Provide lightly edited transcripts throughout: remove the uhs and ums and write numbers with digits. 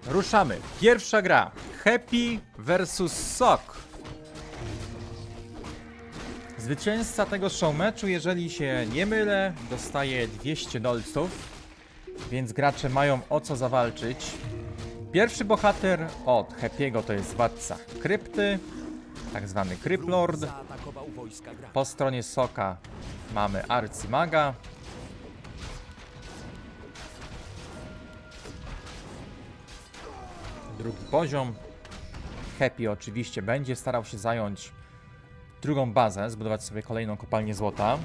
Ruszamy. Pierwsza gra. Happy vs Sok. Zwycięzca tego showmatchu, jeżeli się nie mylę, dostaje 200 dolców. Więc gracze mają o co zawalczyć. Pierwszy bohater od Happy'ego to jest władca krypty, tak zwany Cryplord. Po stronie Soka mamy arcymaga. Drugi poziom. Happy oczywiście będzie starał się zająć drugą bazę, zbudować sobie kolejną kopalnię złota.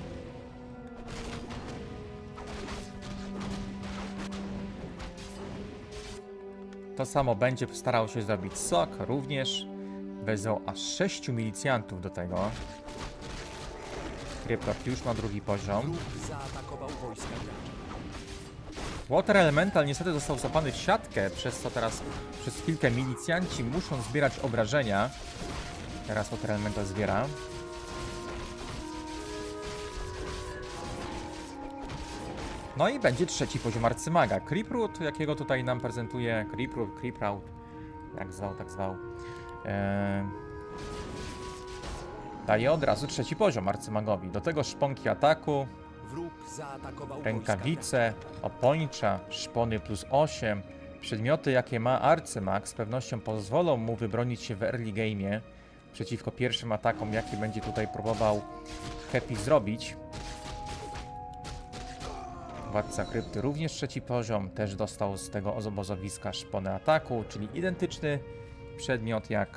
To samo będzie starał się zrobić Sok, również wezwał aż 6 milicjantów do tego. Cryplord już ma drugi poziom. Water Elemental niestety został zapany w siatkę, przez co teraz przez chwilkę milicjanci muszą zbierać obrażenia. Teraz Water Elemental zbiera. No i będzie trzeci poziom arcymaga. Creeproot, jakiego tutaj nam prezentuje Creeproot, jak zwał, tak zwał. Daje od razu trzeci poziom arcymagowi. Do tego szponki ataku, rękawice, opończa, szpony plus 8. Przedmioty, jakie ma arcymag, z pewnością pozwolą mu wybronić się w early game'ie przeciwko pierwszym atakom, jakie będzie tutaj próbował Happy zrobić. Władca krypty również trzeci poziom, też dostał z tego obozowiska szponę ataku, czyli identyczny przedmiot jak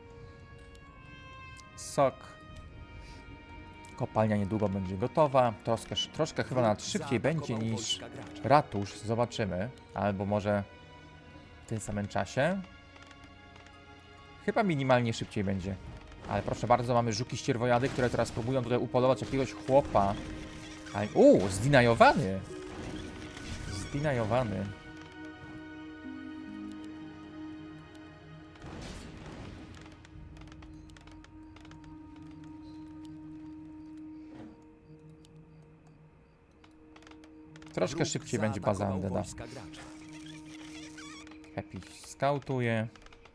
Sok. Kopalnia niedługo będzie gotowa, troszkę chyba nawet szybciej będzie niż ratusz, zobaczymy, albo może w tym samym czasie. Chyba minimalnie szybciej będzie, ale proszę bardzo, mamy żuki ścierwojady, które teraz próbują tutaj upolować jakiegoś chłopa. Zdinajowany! Zdinajowany. Troszkę szybciej będzie baza Undeada. Happy skautuje.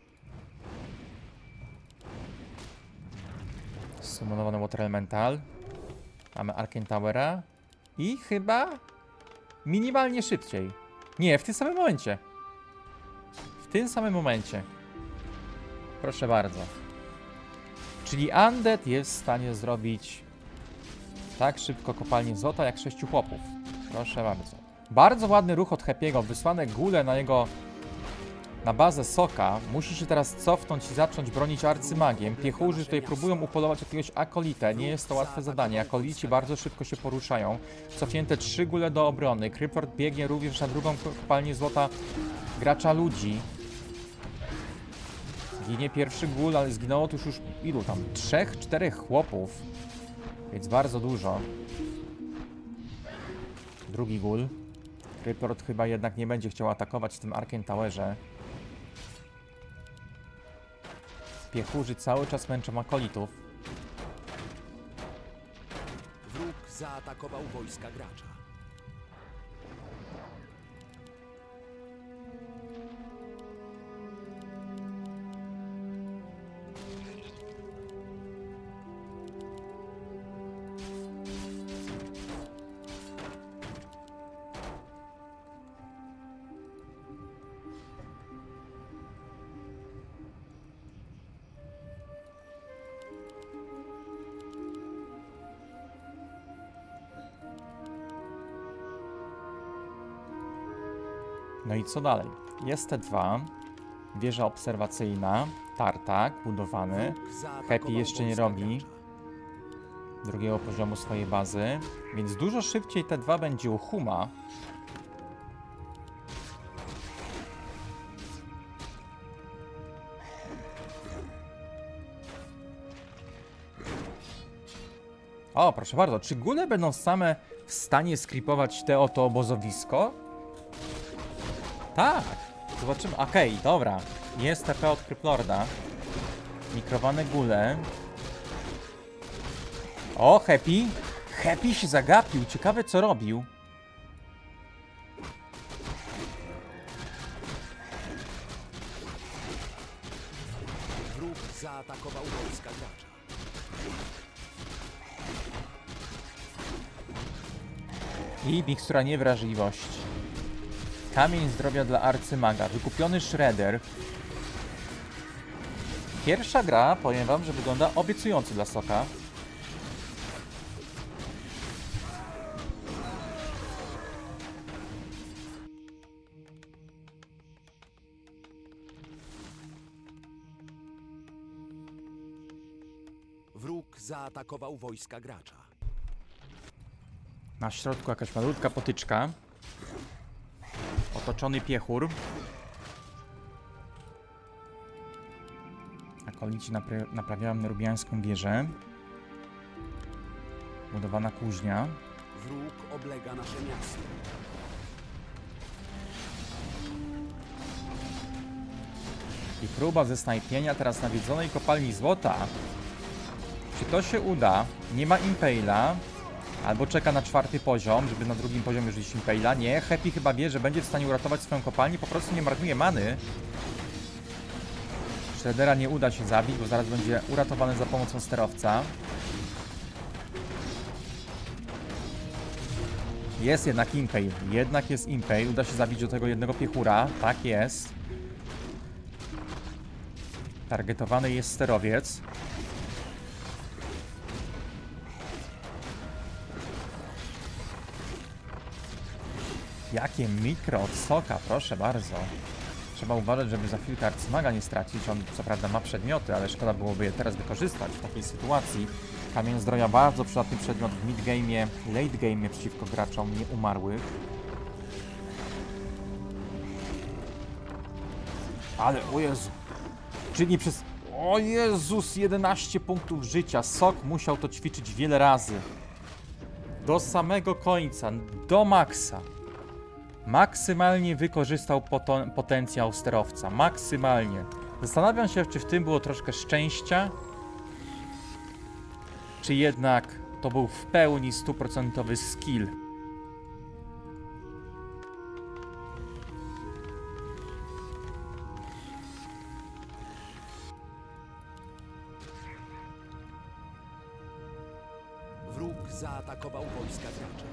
Summonowany Water Elemental. Mamy Arcane Towera. I chyba minimalnie szybciej. Nie, w tym samym momencie. W tym samym momencie. Proszę bardzo. Czyli Undead jest w stanie zrobić tak szybko kopalnię złota jak 6 chłopów. Proszę bardzo. Bardzo ładny ruch od Happy'ego. Wysłane gule na bazę Soka. Musi się teraz cofnąć i zacząć bronić arcymagiem. Piechurzy tutaj próbują upolować jakiegoś akolitę. Nie jest to łatwe zadanie. Akolici bardzo szybko się poruszają. Cofnięte 3 gule do obrony. Cryplord biegnie również na drugą kopalnię złota gracza ludzi. Ginie pierwszy gul, ale zginęło tu już ilu tam? 3-4 chłopów. Więc bardzo dużo. Drugi gul. Cryplord chyba jednak nie będzie chciał atakować w tym Arcane Towerze. Piechurzy cały czas męczą akolitów. Wróg zaatakował wojska gracza. No i co dalej? Jest T2, wieża obserwacyjna, tartak budowany. Happy jeszcze nie robi drugiego poziomu swojej bazy, więc dużo szybciej T2 będzie u Huma. O, proszę bardzo, czy gule będą same w stanie skripować te oto obozowisko? Tak, zobaczymy. Okej, dobra. Jest TP od Cryplorda. Mikrowane gule. O, Happy. Happy się zagapił. Ciekawe, co robił. zaatakował wojska gracza. I mikstura niewrażliwości. Kamień zdrowia dla arcymaga. Wykupiony Shredder. Pierwsza gra, powiem wam, że wygląda obiecująco dla Soka. Wróg zaatakował wojska gracza. Na środku jakaś malutka potyczka. Otoczony piechur. Akolici naprawiają nerubiańską wieżę. Budowana kuźnia. Wróg oblega nasze miasto. I próba zesnajpienia teraz nawiedzonej kopalni złota. Czy to się uda? Nie ma Impale'a. Albo czeka na 4. poziom, żeby na 2. poziomie już iść Impale'a. Nie, Happy chyba wie, że będzie w stanie uratować swoją kopalnię. Po prostu nie marnuje many. Shreddera nie uda się zabić, bo zaraz będzie uratowany za pomocą sterowca. Jest jednak Impale. Jednak jest Impale. Uda się zabić do tego jednego piechura. Tak jest. Targetowany jest sterowiec. Jakie mikro od Soka, proszę bardzo. Trzeba uważać, żeby za chwilkę arcymaga nie stracić. On co prawda ma przedmioty, ale szkoda byłoby je teraz wykorzystać w takiej sytuacji. Kamień zdrowia bardzo przydatny przedmiot w mid-game'ie, late-game'ie przeciwko graczom nieumarłych. Ale, o Jezu. Czyli przez... O Jezus, 11 punktów życia. Sok musiał to ćwiczyć wiele razy. Do samego końca, do maksa. Maksymalnie wykorzystał potencjał sterowca. Maksymalnie. Zastanawiam się, czy w tym było troszkę szczęścia, czy jednak to był w pełni 100% skill. Wróg zaatakował wojska gracza.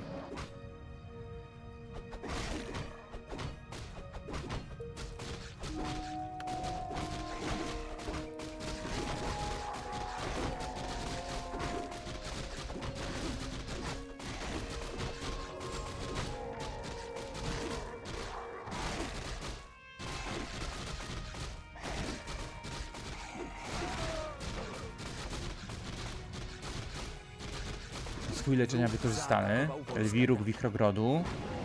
Swój leczenia wykorzystany. Elwiruk Wichrogrodu.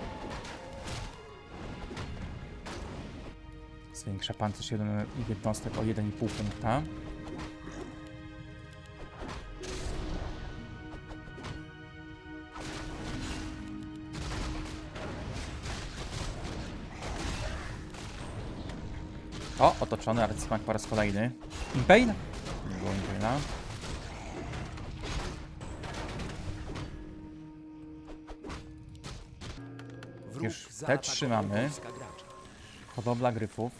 Zwiększa pancerz jednostek o 1,5 punkta. O, otoczony arcymag po raz kolejny. Impale? Nie było Impale'a. Już te trzymamy. Hodowla gryfów.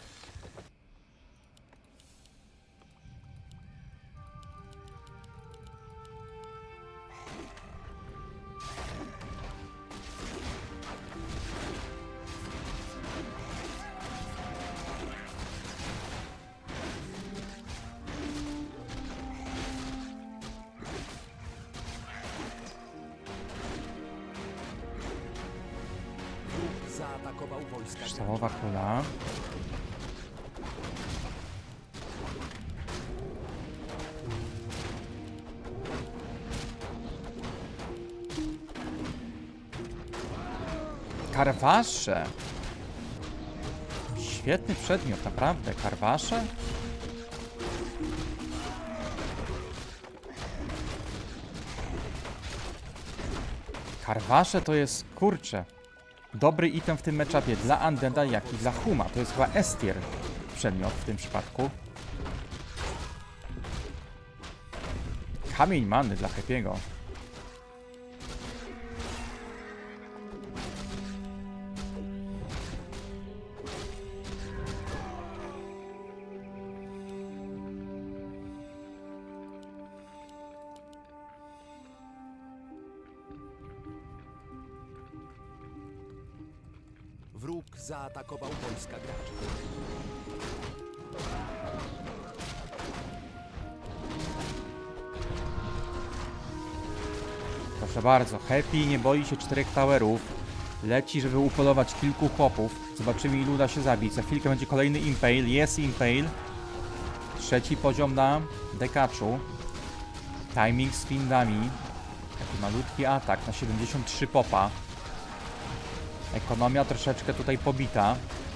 Zaatakował wojska Sztabowa kula. Karwasze. Świetny przedmiot, naprawdę. Karwasze? Karwasze to jest, kurczę, dobry item w tym matchupie dla Undeada, jak i dla Huma. To jest chyba S-tier przedmiot w tym przypadku. Kamień manny dla Happy'ego. Wróg zaatakował wojska gracza. Proszę bardzo, Happy nie boi się 4 towerów. Leci, żeby upolować kilku chłopów. Zobaczymy, ilu uda się zabić. Za chwilkę będzie kolejny Impale. Jest Impale. 3. poziom na dekaczu. Timing z windami. Taki malutki atak na 73 popa. Ekonomia troszeczkę tutaj pobita.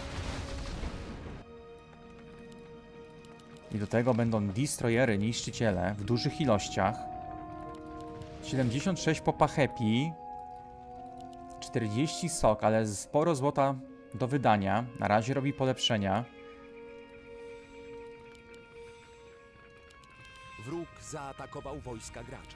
I do tego będą destroyery, niszczyciele w dużych ilościach. 76 popa Happy. 40 sok, ale sporo złota do wydania. Na razie robi polepszenia. Wróg zaatakował wojska gracza.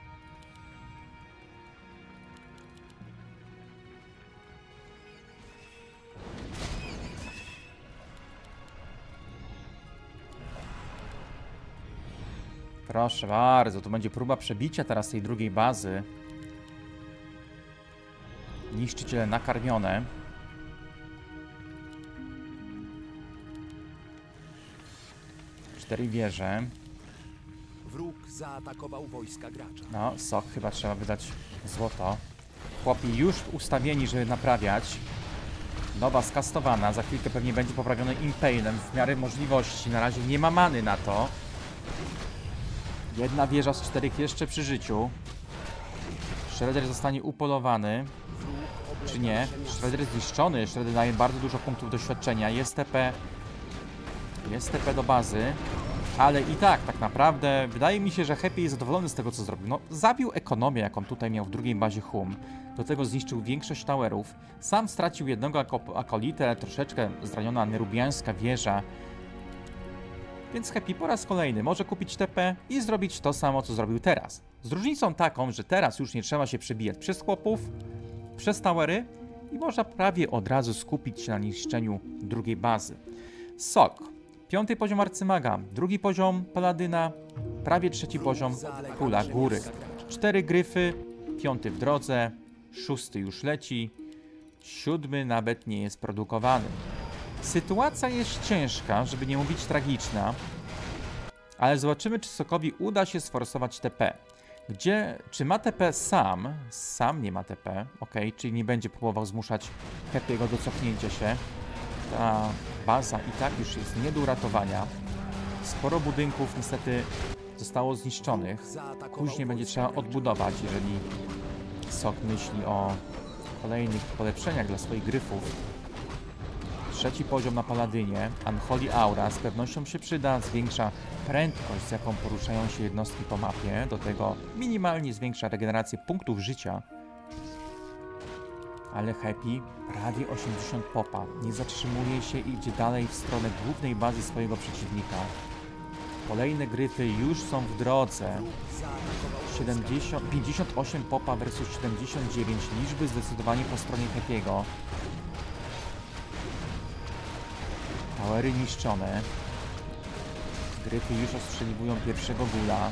Proszę bardzo, tu będzie próba przebicia teraz tej drugiej bazy. Niszczyciele nakarmione. Cztery wieże. Wróg zaatakował wojska gracza. No, sok, chyba trzeba wydać złoto. Chłopi już ustawieni, żeby naprawiać. Nowa skastowana, za chwilkę pewnie będzie poprawiony Impalem w miarę możliwości. Na razie nie ma many na to. Jedna wieża z 4 jeszcze przy życiu. Shredder zostanie upolowany. Czy nie? Shredder jest zniszczony. Shredder daje bardzo dużo punktów doświadczenia. Jest TP. Jest TP do bazy. Ale i tak naprawdę wydaje mi się, że Happy jest zadowolony z tego, co zrobił. No, zabił ekonomię, jaką tutaj miał w drugiej bazie Hum. Do tego zniszczył większość towerów. Sam stracił jednego akolitę, troszeczkę zraniona nerubiańska wieża. Więc Happy po raz kolejny może kupić TP i zrobić to samo, co zrobił teraz. Z różnicą taką, że teraz już nie trzeba się przebijać przez chłopów, przez towery i można prawie od razu skupić się na niszczeniu drugiej bazy. Sok. 5. poziom arcymaga, 2. poziom paladyna, prawie 3. poziom króla góry. 4 gryfy, 5. w drodze, 6. już leci, 7. nawet nie jest produkowany. Sytuacja jest ciężka, żeby nie mówić tragiczna, ale zobaczymy, czy Sokowi uda się sforsować TP. Czy ma TP sam? Sam nie ma TP, ok, czyli nie będzie próbował zmuszać Happy'ego do cofnięcia się. Ta baza i tak już jest nie do uratowania. Sporo budynków niestety zostało zniszczonych. Później będzie trzeba odbudować, jeżeli Sok myśli o kolejnych polepszeniach dla swoich gryfów. 3. poziom na Paladynie. Unholy Aura z pewnością się przyda. Zwiększa prędkość, z jaką poruszają się jednostki po mapie. Do tego minimalnie zwiększa regenerację punktów życia. Ale Happy prawie 80 popa. Nie zatrzymuje się i idzie dalej w stronę głównej bazy swojego przeciwnika. Kolejne gryfy już są w drodze. 58 popa versus 79. Liczby zdecydowanie po stronie Happy'ego. Towery niszczone. Gryfy już ostrzeliwują pierwszego gula.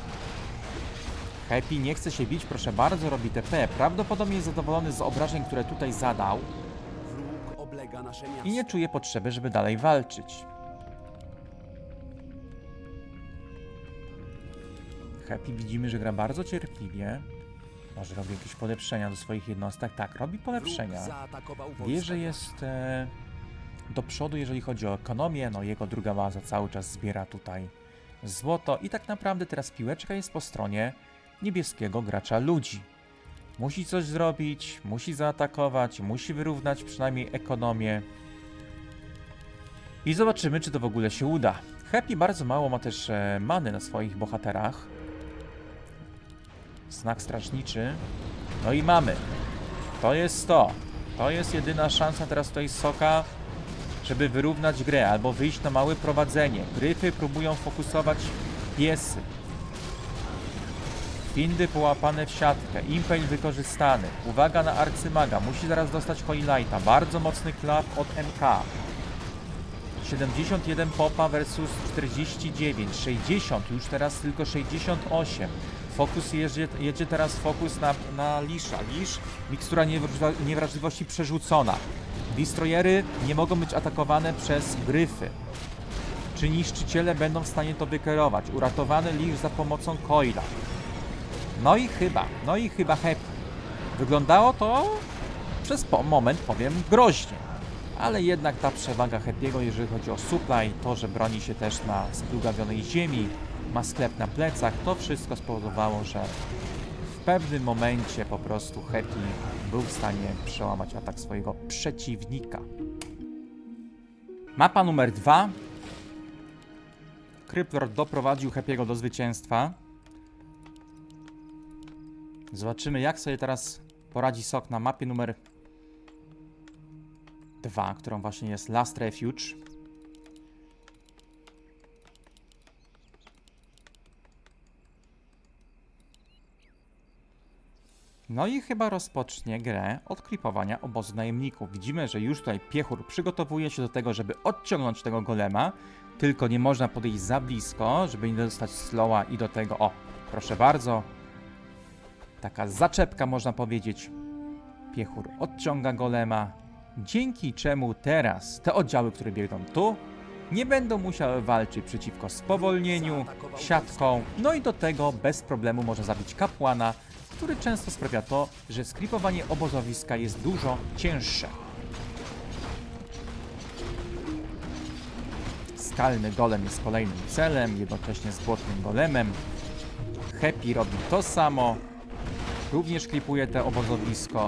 Happy nie chce się bić, proszę bardzo, robi TP. Prawdopodobnie jest zadowolony z obrażeń, które tutaj zadał. Wróg oblega nasze miasto. I nie czuje potrzeby, żeby dalej walczyć. Happy widzimy, że gra bardzo cierpliwie. Może robi jakieś polepszenia do swoich jednostek. Tak, robi polepszenia. Wie, że jest do przodu, jeżeli chodzi o ekonomię. No, jego druga baza cały czas zbiera tutaj złoto. I tak naprawdę teraz piłeczka jest po stronie niebieskiego gracza ludzi. Musi coś zrobić, musi zaatakować, musi wyrównać przynajmniej ekonomię. I zobaczymy, czy to w ogóle się uda. Happy bardzo mało ma też many na swoich bohaterach. Znak strażniczy. No i mamy. To jest to. To jest jedyna szansa teraz tutaj Soka, żeby wyrównać grę albo wyjść na małe prowadzenie. Gryfy próbują fokusować piesy. Windy połapane w siatkę. Impel wykorzystany. Uwaga na arcymaga. Musi zaraz dostać Hoylighta. Bardzo mocny klap od MK. 71 popa versus 49. 60. Już teraz tylko 68. Fokus jedzie teraz fokus na Lisza. Lisz, mikstura niewrażliwości przerzucona. Destroyery nie mogą być atakowane przez gryfy. Czy niszczyciele będą w stanie to wykierować? Uratowany Lich za pomocą Coila. No i chyba Happy. Wyglądało to przez moment, powiem, groźnie. Ale jednak ta przewaga Happy'ego, jeżeli chodzi o supply, to, że broni się też na splugawionej ziemi, ma sklep na plecach, to wszystko spowodowało, że w pewnym momencie po prostu Happy był w stanie przełamać atak swojego przeciwnika. Mapa numer 2. Cryptlord doprowadził Happy'ego do zwycięstwa. Zobaczymy, jak sobie teraz poradzi Sok na mapie numer 2, którą właśnie jest Last Refuge. No i chyba rozpocznie grę od klipowania obozu najemników. Widzimy, że już tutaj piechur przygotowuje się do tego, żeby odciągnąć tego golema. Tylko nie można podejść za blisko, żeby nie dostać slowa i do tego, o, proszę bardzo. Taka zaczepka, można powiedzieć. Piechur odciąga golema, dzięki czemu teraz te oddziały, które biegną tu, nie będą musiały walczyć przeciwko spowolnieniu, siatką, no i do tego bez problemu można zabić kapłana, który często sprawia to, że sklipowanie obozowiska jest dużo cięższe. Skalny golem jest kolejnym celem, jednocześnie z błotnym golemem. Happy robi to samo, również klipuje te obozowisko.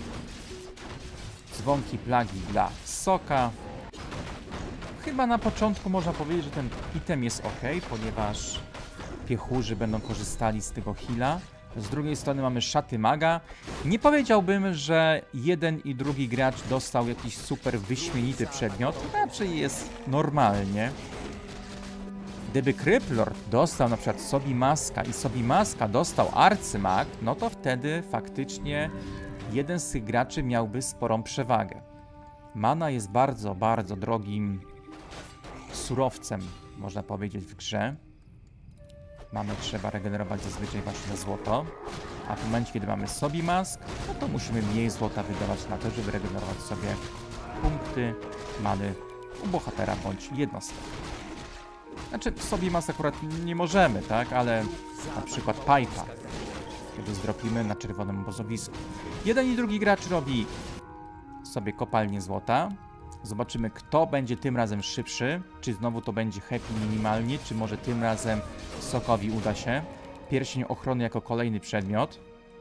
Dzwonki plagi dla Soka. Chyba na początku można powiedzieć, że ten item jest ok, ponieważ piechurzy będą korzystali z tego heala. Z drugiej strony mamy szaty maga. Nie powiedziałbym, że jeden i drugi gracz dostał jakiś super wyśmienity przedmiot. Raczej jest normalnie. Gdyby Cryptlord dostał na przykład Sobimaska i Sobimaska dostał arcymag, no to wtedy faktycznie jeden z tych graczy miałby sporą przewagę. Mana jest bardzo, bardzo drogim surowcem, można powiedzieć, w grze. Mamy trzeba regenerować zazwyczaj właśnie na złoto. A w momencie, kiedy mamy Sobimask, no to musimy mniej złota wydawać na to, żeby regenerować sobie punkty many u bohatera bądź jednostki. Znaczy, Sobimask akurat nie możemy, tak? Ale na przykład Pipe'a, kiedy zdropimy na czerwonym obozowisku. Jeden i drugi gracz robi sobie kopalnię złota. Zobaczymy, kto będzie tym razem szybszy. Czy znowu to będzie Happy minimalnie, czy może tym razem Sokowi uda się. Pierścień ochrony jako kolejny przedmiot.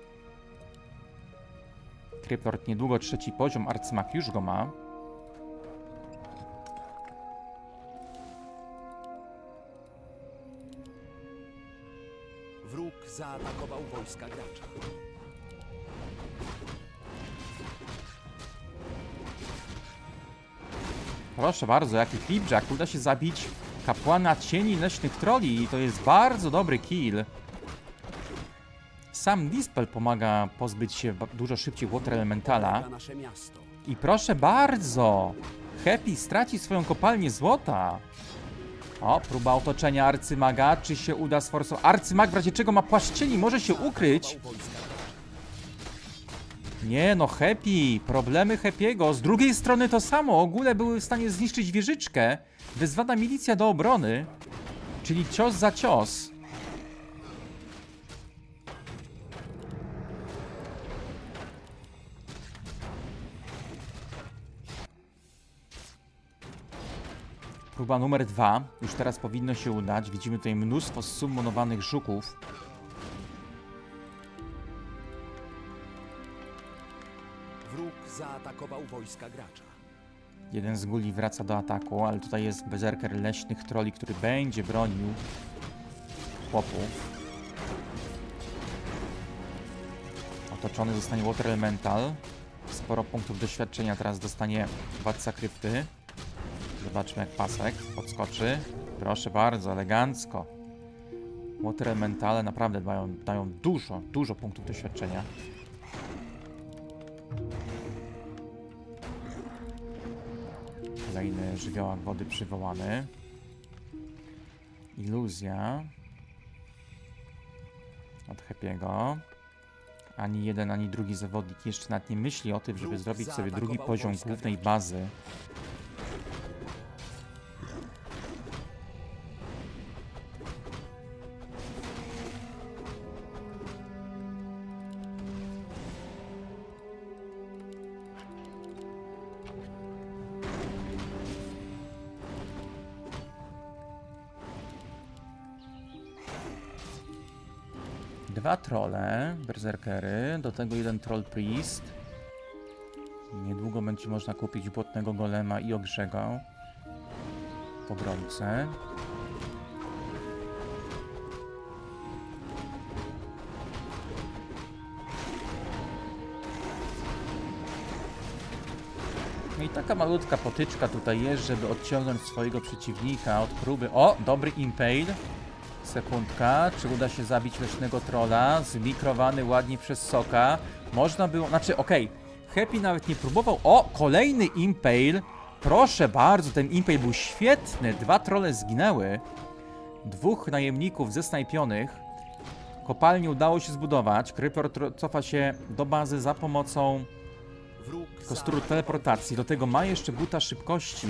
Cryptlord niedługo 3. poziom, arcymag już go ma. Wróg zaatakował wojska gracza. Proszę bardzo, jaki flipjack. Uda się zabić kapłana cieni leśnych troli i to jest bardzo dobry kill. Sam Dispel pomaga pozbyć się dużo szybciej Water Elementala. Nasze miasto. I proszę bardzo, Happy straci swoją kopalnię złota. O, próba otoczenia arcymaga. Czy się uda sforsować? Arcymag w razie czego ma płaszcz cieni, może się ukryć. Nie no, Happy, problemy Happy'ego. Z drugiej strony to samo. Ogóle były w stanie zniszczyć wieżyczkę. Wezwana milicja do obrony. Czyli cios za cios. Próba numer 2. Już teraz powinno się udać. Widzimy tutaj mnóstwo summonowanych żuków. Wróg zaatakował wojska gracza. Jeden z guli wraca do ataku, ale tutaj jest berserker leśnych troli, który będzie bronił chłopów. Otoczony zostanie Water Elemental. Sporo punktów doświadczenia teraz dostanie władca krypty. Zobaczmy, jak pasek podskoczy. Proszę bardzo, elegancko. Water Elementale naprawdę dają dużo punktów doświadczenia. Kolejny żywiołak wody przywołany. Iluzja od Happy'ego. Ani jeden, ani drugi zawodnik jeszcze nawet nie myśli o tym, żeby Wróg zrobić sobie drugi zaatakował poziom wojska głównej gracza. bazy. Dwa trolle, berserkery, do tego jeden troll priest. Niedługo będzie można kupić błotnego golema i ogrzego. Pogromcę. No i taka malutka potyczka tutaj jest, żeby odciągnąć swojego przeciwnika od próby. O, dobry impale. Sekundka, czy uda się zabić leśnego trolla? Zmikrowany ładnie przez Soka. Można było, znaczy okej, Happy nawet nie próbował. O, kolejny impale. Proszę bardzo, ten impale był świetny. Dwa trolle zginęły. Dwóch najemników zesnajpionych. Kopalnię udało się zbudować. Creeper cofa się do bazy za pomocą Wróg kosturu teleportacji. Do tego ma jeszcze buta szybkości.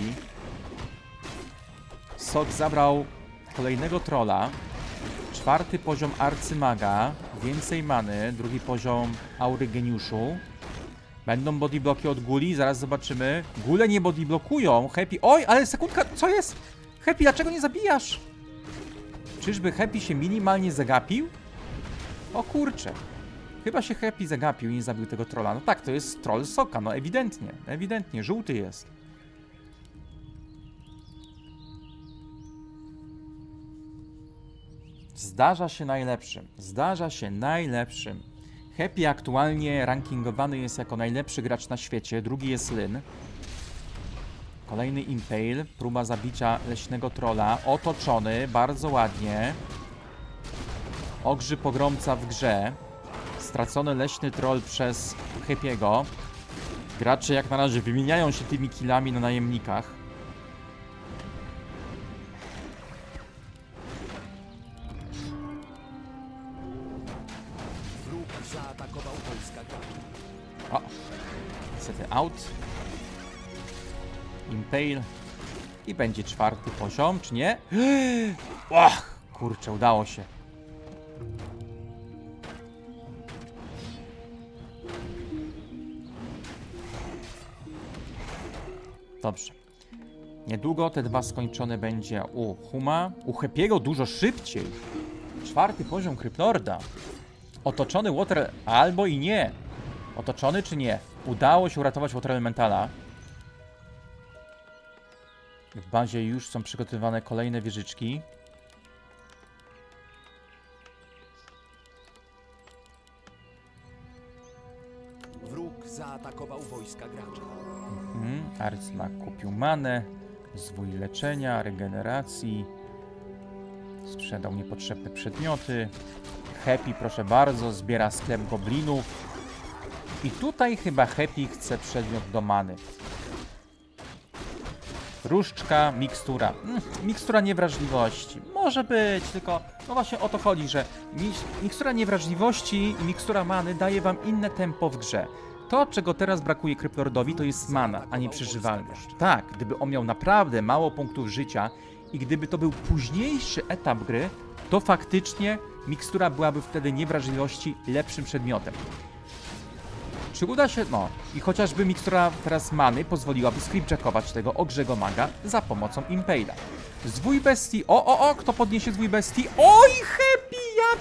Sok zabrał kolejnego trolla. Czwarty poziom arcymaga. Więcej many. Drugi poziom aury geniuszu. Będą bodybloki od guli. Zaraz zobaczymy. Gule nie bodyblokują. Happy. Oj, ale sekundka. Co jest? Happy, dlaczego nie zabijasz? Czyżby Happy się minimalnie zagapił? O kurczę. Chyba się Happy zagapił i nie zabił tego trolla. No tak, to jest troll Soka. No ewidentnie. Ewidentnie. Żółty jest. Zdarza się najlepszym. Zdarza się najlepszym. Happy aktualnie rankingowany jest jako najlepszy gracz na świecie. Drugi jest Lyn. Kolejny impale. Próba zabicia leśnego trolla. Otoczony. Bardzo ładnie. Ogrzy pogromca w grze. Stracony leśny troll przez Happy'ego. Gracze jak na razie wymieniają się tymi killami na najemnikach. zaatakował wojska gracza. O! Niestety out. Impale. I będzie czwarty poziom, czy nie? Och, kurczę, udało się. Dobrze. Niedługo te dwa skończone będzie u Huma. U Happy'ego dużo szybciej. Czwarty poziom Krypnorda. Otoczony Water... Albo i nie. Otoczony czy nie? Udało się uratować Water Elementala. W bazie już są przygotowywane kolejne wieżyczki. Wróg zaatakował wojska gracza. Arcmag kupił manę, zwój leczenia, regeneracji. Sprzedał niepotrzebne przedmioty. Happy, proszę bardzo, zbiera sklep goblinów. I tutaj chyba Happy chce przedmiot do many. Różdżka, mikstura. Mikstura niewrażliwości. Może być, tylko no właśnie o to chodzi, że mikstura niewrażliwości i mikstura many daje wam inne tempo w grze. To, czego teraz brakuje Krypnordowi, to jest mana, a nie przeżywalność. Tak, gdyby on miał naprawdę mało punktów życia i gdyby to był późniejszy etap gry, to faktycznie mikstura byłaby wtedy niewrażliwości lepszym przedmiotem. Czy uda się? No. I chociażby mikstura teraz many pozwoliłaby scriptjackować tego ogrzego maga za pomocą Impale'a. Zwój bestii. Kto podniesie zwój bestii? Oj, Happy!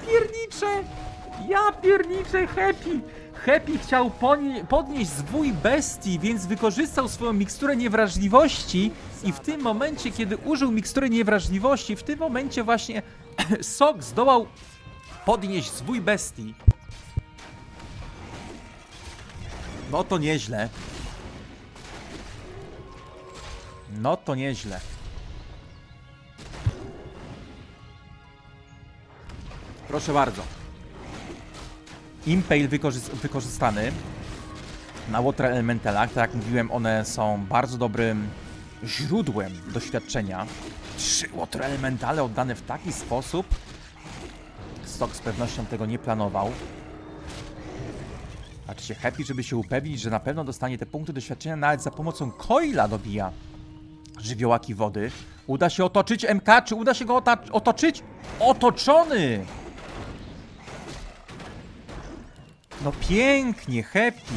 Ja pierniczę, Happy! Happy chciał podnieść zwój bestii, więc wykorzystał swoją miksturę niewrażliwości i w tym momencie, kiedy użył mikstury niewrażliwości, w tym momencie właśnie Sok zdołał podnieść zwój bestii. No to nieźle. No to nieźle. Proszę bardzo. Impale wykorzystany na Water Elementalach. Tak jak mówiłem, one są bardzo dobrym źródłem doświadczenia. 3 Water Elementale oddane w taki sposób. Sok z pewnością tego nie planował. Patrzcie, Happy, żeby się upewnić, że na pewno dostanie te punkty doświadczenia, nawet za pomocą coila dobija żywiołaki wody. Uda się otoczyć MK, czy uda się go otoczyć? Otoczony! No pięknie, Happy.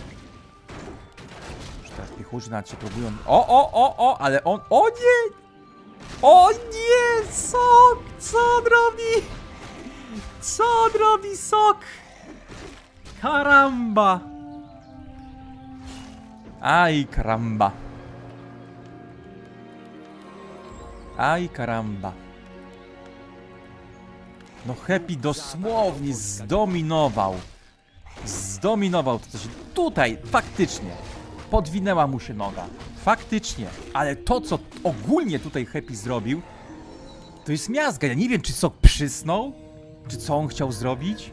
Już teraz piechurze nawet się próbują... O, ale on... O nie! O nie! Sok! Co on robi? Co on robi, Sok? Karamba! Aj, karamba. Aj, karamba. No Happy dosłownie zdominował. Zdominował to coś. Tutaj faktycznie podwinęła mu się noga. Faktycznie. Ale to, co ogólnie tutaj Happy zrobił, to jest miazga. Ja nie wiem, czy Sok przysnął, czy co on chciał zrobić.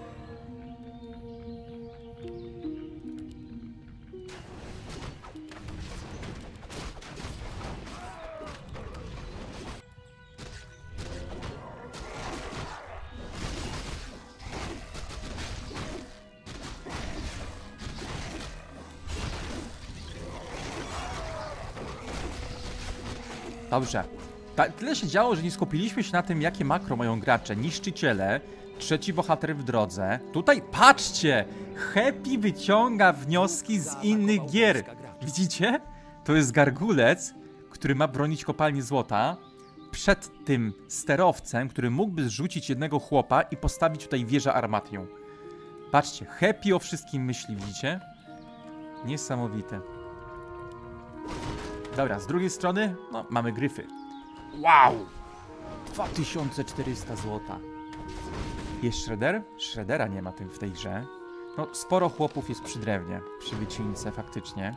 Dobrze. Tyle się działo, że nie skupiliśmy się na tym, jakie makro mają gracze. Niszczyciele, trzeci bohater w drodze. Tutaj, patrzcie! Happy wyciąga wnioski z innych gier. Widzicie? To jest gargulec, który ma bronić kopalni złota przed tym sterowcem, który mógłby zrzucić jednego chłopa i postawić tutaj wieżę armatią. Patrzcie, Happy o wszystkim myśli, widzicie? Niesamowite. Dobra, z drugiej strony, no, mamy gryfy. Wow! 2400 złota. Jest Shredder? Shreddera nie ma w tej grze. No, sporo chłopów jest przy drewnie, przy wycince, faktycznie.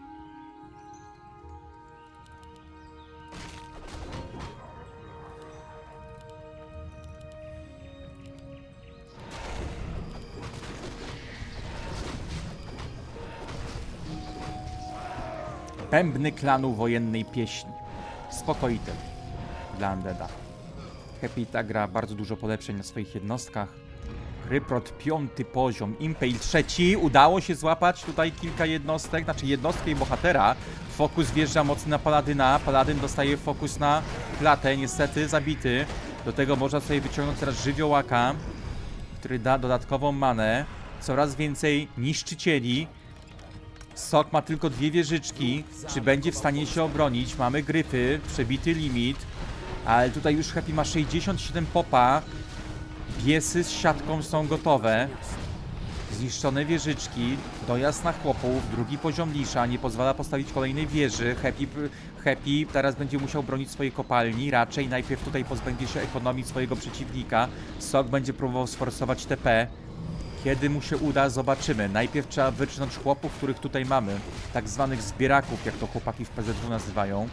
Bębny klanu wojennej pieśni. Spokoity dla Undeada. Happy ta gra bardzo dużo polepszeń na swoich jednostkach. Kryprot 5. poziom, Impale 3. Udało się złapać tutaj kilka jednostek, znaczy jednostkę i bohatera. Fokus wjeżdża mocno na Paladyna. Paladyn dostaje fokus na klatę, niestety zabity. Do tego można sobie wyciągnąć teraz żywiołaka, który da dodatkową manę. Coraz więcej niszczycieli. Sok ma tylko 2 wieżyczki. Czy będzie w stanie się obronić? Mamy gryfy, przebity limit. Ale tutaj już Happy ma 67 popa. Biesy z siatką są gotowe. Zniszczone wieżyczki. Dojazd na chłopów. 2. poziom lisza. Nie pozwala postawić kolejnej wieży. Happy teraz będzie musiał bronić swojej kopalni. Raczej najpierw tutaj pozbędzie się ekonomii swojego przeciwnika. Sok będzie próbował sforsować TP. Kiedy mu się uda, zobaczymy. Najpierw trzeba wyczynąć chłopów, których tutaj mamy. Tak zwanych zbieraków, jak to chłopaki w PZW nazywają.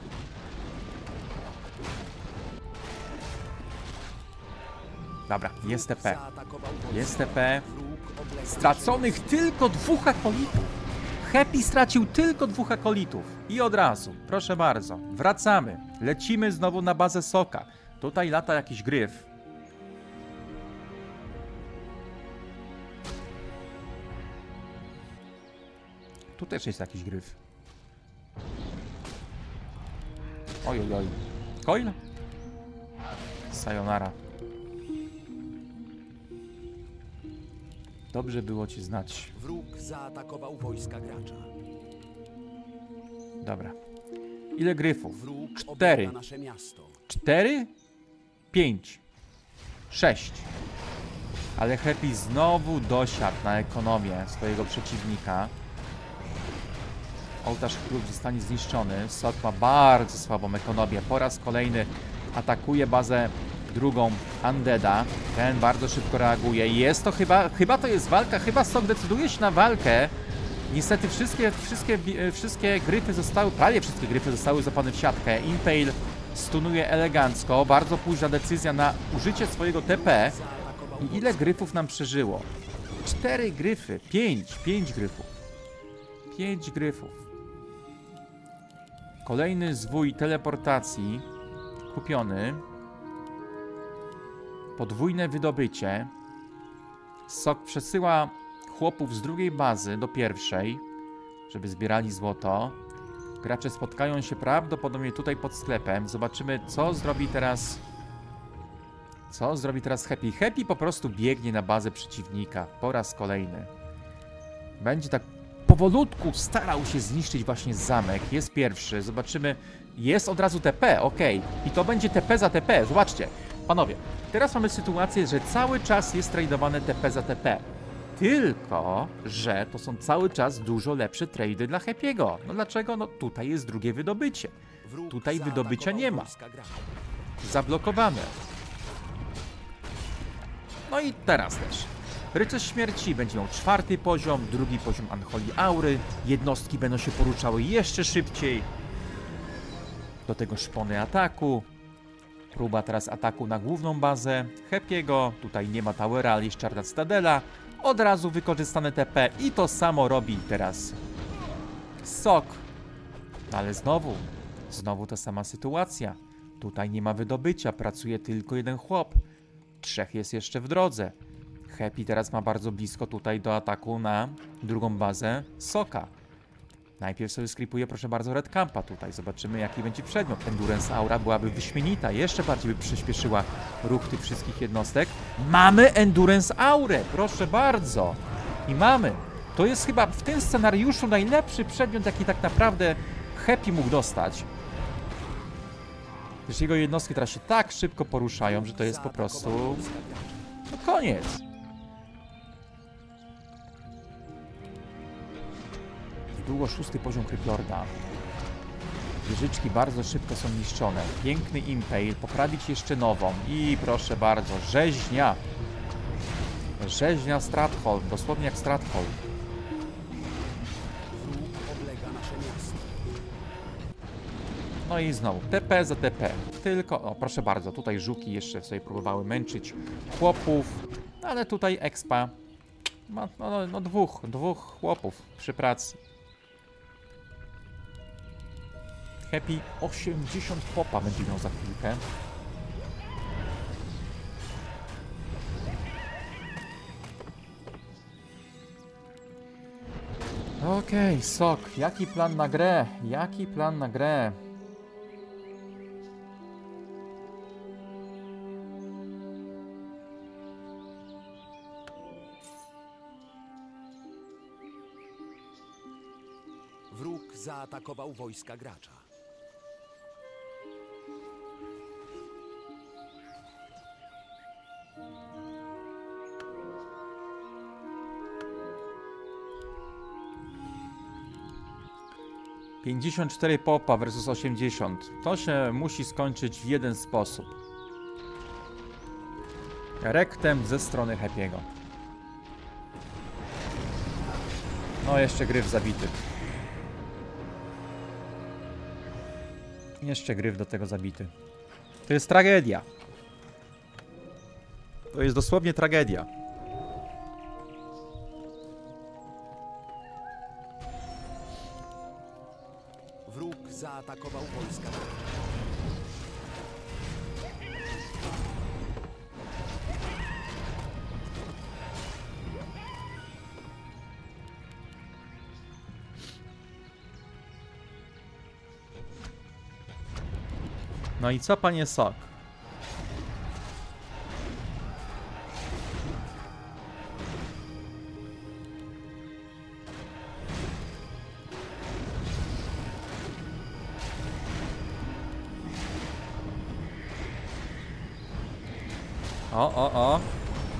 Dobra, jest TP. Jest TP. Straconych tylko 2 akolitów. Happy stracił tylko 2 akolitów. I od razu, proszę bardzo, wracamy. Lecimy znowu na bazę Soka. Tutaj lata jakiś gryf. Tu też jest jakiś gryf. Oj. Coil? Sayonara. Dobrze było cię znać. Wróg zaatakował wojska gracza. Dobra. Ile gryfów? Wróg 4. obiega nasze miasto. 4? 5. 6. Ale Happy znowu dosiadł na ekonomię swojego przeciwnika. Ołtarz królów zostanie zniszczony. Sok ma bardzo słabą ekonomię. Po raz kolejny atakuje bazę drugą Undeada. Ten bardzo szybko reaguje. Jest to chyba to jest walka. Chyba Sok decyduje się na walkę. Niestety wszystkie gryfy zostały, prawie wszystkie gryfy zostały zapane w siatkę. Impale stunuje elegancko. Bardzo późna decyzja na użycie swojego TP. I ile gryfów nam przeżyło? 4 gryfy. 5 gryfów. 5 gryfów. Kolejny zwój teleportacji kupiony. Podwójne wydobycie. Sok przesyła chłopów z drugiej bazy do pierwszej, żeby zbierali złoto. Gracze spotkają się prawdopodobnie tutaj pod sklepem. Zobaczymy, co zrobi teraz... Co zrobi teraz Happy? Happy po prostu biegnie na bazę przeciwnika po raz kolejny. Będzie tak powolutku starał się zniszczyć właśnie zamek. Jest pierwszy, zobaczymy. Jest od razu TP, ok. I to będzie TP za TP, zobaczcie. Panowie, teraz mamy sytuację, że cały czas jest tradowane TP za TP. Tylko, że to są cały czas dużo lepsze trady dla Happy'ego. No dlaczego? No tutaj jest drugie wydobycie. Tutaj wydobycia nie ma. Zablokowane. No i teraz też. Rycerz Śmierci będzie miał 4. poziom, 2. poziom Unholy Aury. Jednostki będą się poruszały jeszcze szybciej. Do tego szpony ataku. Próba teraz ataku na główną bazę Happy'ego. Tutaj nie ma Towera, ale jest czarna Citadela. Od razu wykorzystane TP i to samo robi teraz Sok. Ale znowu ta sama sytuacja. Tutaj nie ma wydobycia, pracuje tylko jeden chłop. 3 jest jeszcze w drodze. Happy teraz ma bardzo blisko tutaj do ataku na drugą bazę Soka. Najpierw sobie skripuje, proszę bardzo, Red Campa tutaj. Zobaczymy, jaki będzie przedmiot. Endurance Aura byłaby wyśmienita. Jeszcze bardziej by przyspieszyła ruch tych wszystkich jednostek. Mamy Endurance Aurę, proszę bardzo. I mamy. To jest chyba w tym scenariuszu najlepszy przedmiot, jaki tak naprawdę Happy mógł dostać. Przecież jego jednostki teraz się tak szybko poruszają, że to jest po prostu... No koniec. Niedługo 6. poziom Kryplorda. Wieżyczki bardzo szybko są niszczone. Piękny Impale. Poprawić jeszcze nową. I proszę bardzo, rzeźnia. Rzeźnia Strathold. Dosłownie jak Strathold. No i znowu TP za TP. Tylko, o proszę bardzo, tutaj żuki jeszcze sobie próbowały męczyć chłopów. Ale tutaj expa. No dwóch chłopów przy pracy. Happy 80 popa będzie miał za chwilkę. Okej, Sok. Jaki plan na grę? Jaki plan na grę? Wróg zaatakował wojska gracza. ...54 popa versus 80. To się musi skończyć w jeden sposób. Rektem ze strony Happy'ego. No jeszcze gryf zabity. Jeszcze gryf do tego zabity. To jest tragedia. To jest dosłownie tragedia. Wróg zaatakował wojska. No i co, panie Sok? O.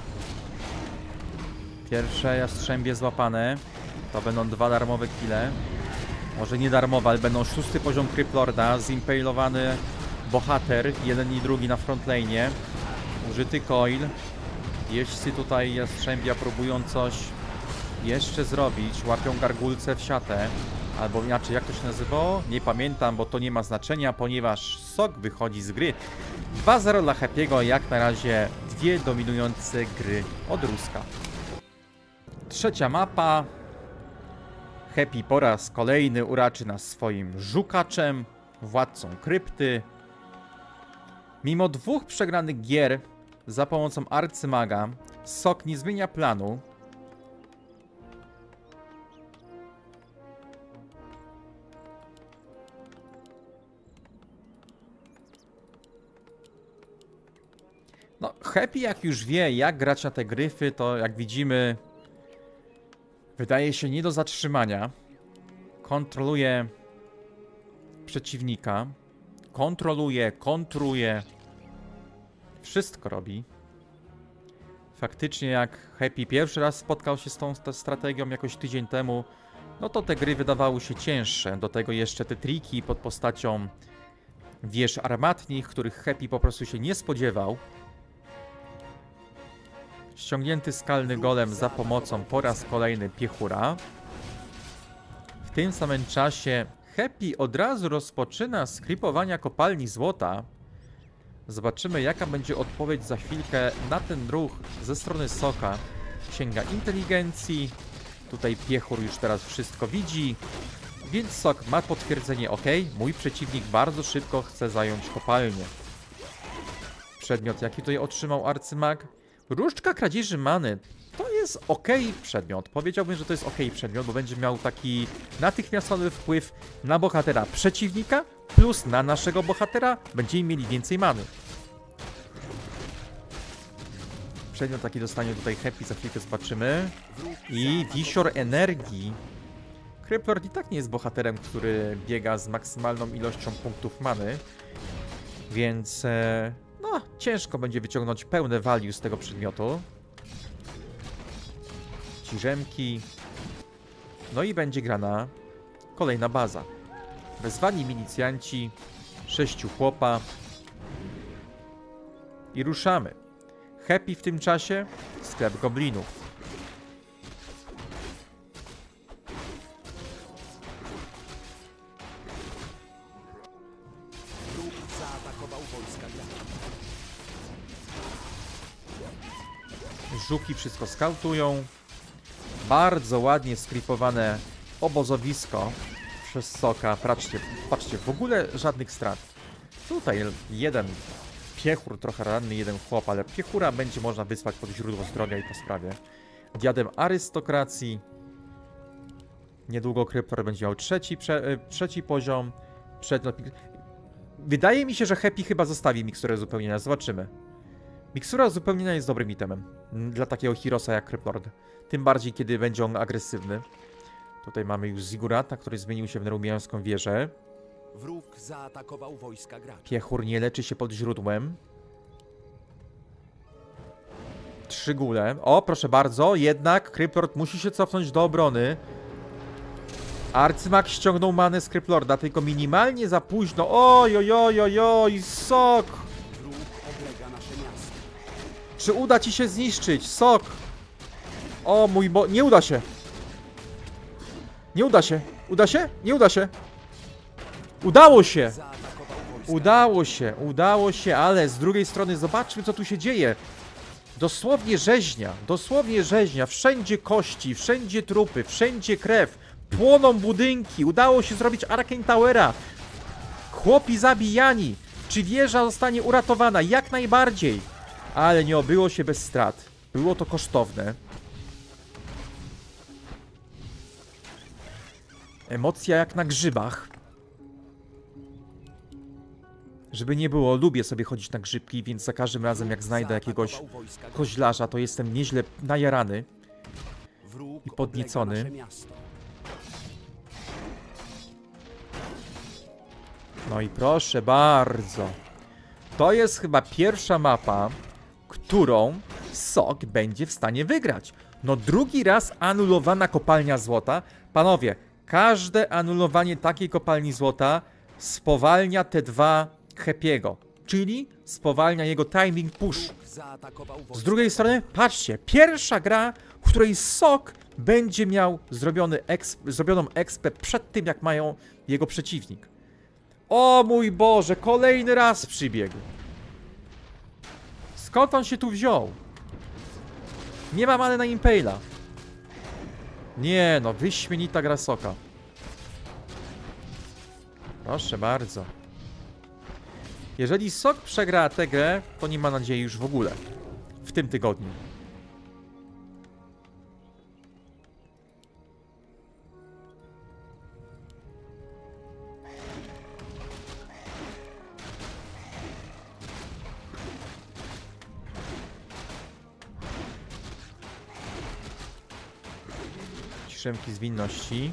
Pierwsze jastrzębie złapane. To będą 2 darmowe kile. Może nie darmowe, ale będą 6. poziom Kryplorda. Zimpalowany bohater, jeden i drugi na frontlane'ie. Użyty coil. Jeźdźcy tutaj jastrzębia próbują coś jeszcze zrobić. Łapią gargulce w siatę. Albo inaczej, jak to się nazywało? Nie pamiętam, bo to nie ma znaczenia, ponieważ Sok wychodzi z gry. 2-0 dla Happy'ego, jak na razie 2 dominujące gry od Ruska. 3. mapa. Happy po raz kolejny uraczy nas swoim żukaczem, władcą krypty. Mimo 2 przegranych gier za pomocą arcymaga, Sok nie zmienia planu. No, Happy jak już wie, jak grać na te gryfy, to jak widzimy, wydaje się nie do zatrzymania. Kontroluje przeciwnika. Kontroluje, kontruje. Wszystko robi. Faktycznie jak Happy pierwszy raz spotkał się z tą strategią jakoś tydzień temu, no to te gry wydawały się cięższe. Do tego jeszcze te triki pod postacią wież armatnich, których Happy po prostu się nie spodziewał. Ściągnięty skalny golem za pomocą po raz kolejny piechura. W tym samym czasie Happy od razu rozpoczyna skripowania kopalni złota. Zobaczymy, jaka będzie odpowiedź za chwilkę na ten ruch ze strony Soka. Księga inteligencji. Tutaj piechur już teraz wszystko widzi. Więc Sok ma potwierdzenie OK. Mój przeciwnik bardzo szybko chce zająć kopalnię. Przedmiot, jaki tutaj otrzymał arcymag? Różdżka kradzieży many. To jest OK przedmiot. Powiedziałbym, że to jest OK przedmiot, bo będzie miał taki natychmiastowy wpływ na bohatera przeciwnika, plus na naszego bohatera będziemy mieli więcej many. Przedmiot taki dostanie tutaj Happy, za chwilkę zobaczymy. I wisior energii. Kryplord i tak nie jest bohaterem, który biega z maksymalną ilością punktów many. Więc no, ciężko będzie wyciągnąć pełne value z tego przedmiotu. Ciżemki. No i będzie grana kolejna baza. Wezwani milicjanci, 6 chłopa. I ruszamy. Happy w tym czasie, sklep goblinów. Wróg zaatakował wojska gracza. Żuki wszystko skautują. Bardzo ładnie skripowane obozowisko przez Soka. Patrzcie, w ogóle żadnych strat. Tutaj jeden piechur, trochę ranny, jeden chłop, ale piechura będzie można wysłać pod źródło zdrowia i po sprawie. Diadem arystokracji. Niedługo Kryptor będzie miał trzeci poziom. Wydaje mi się, że Happy chyba zostawi miksturę uzupełnienia. Zobaczymy. Mikstura uzupełnienia jest dobrym itemem dla takiego Heroesa jak Kryplord. Tym bardziej, kiedy będzie on agresywny. Tutaj mamy już Zigurata, który zmienił się w nerumiańską wieżę. Wróg zaatakował wojska gracza. Piechur nie leczy się pod źródłem. 3 góle. O, proszę bardzo, jednak Kryplord musi się cofnąć do obrony. Arcymag ściągnął manę z Kryplorda, tylko minimalnie za późno. Oj, oj, oj, oj, oj, Sok! Wróg oblega nasze miasto. Czy uda ci się zniszczyć? Sok! O mój bo... Nie uda się! Nie uda się! Uda się? Nie uda się! Udało się! Zaatakował wojska. Udało się, ale z drugiej strony zobaczmy, co tu się dzieje. Dosłownie rzeźnia, wszędzie kości, wszędzie trupy, wszędzie krew, płoną budynki, udało się zrobić Arcane Towera. Chłopi zabijani, czy wieża zostanie uratowana? Jak najbardziej, ale nie obyło się bez strat, było to kosztowne. Emocja jak na grzybach. Żeby nie było, lubię sobie chodzić na grzybki, więc za każdym razem jak znajdę jakiegoś koźlarza, to jestem nieźle najarany i podniecony. No i proszę bardzo. To jest chyba pierwsza mapa, którą Sok będzie w stanie wygrać. No drugi raz anulowana kopalnia złota. Panowie, każde anulowanie takiej kopalni złota spowalnia te dwa Happy'ego, czyli spowalnia jego timing push. Z drugiej strony, patrzcie, pierwsza gra, w której Sok będzie miał zrobioną expę przed tym, jak mają jego przeciwnik. O mój Boże, kolejny raz przybiegł. Skąd on się tu wziął? Nie ma many na Impale'a. Nie no, wyśmienita gra Soka. Proszę bardzo. Jeżeli Sok przegra tę grę, to nie ma nadziei już w ogóle. W tym tygodniu. Szymki zwinności.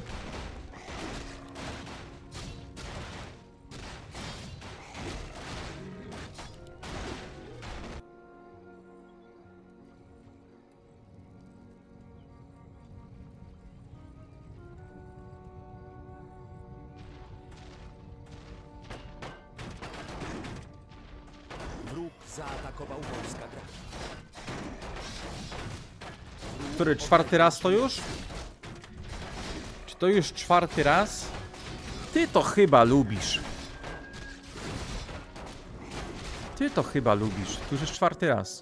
Wróg zaatakował wojska graczy. Który czwarty raz to już? Czy to już czwarty raz? Ty to chyba lubisz. Ty to chyba lubisz. Tu już jest czwarty raz.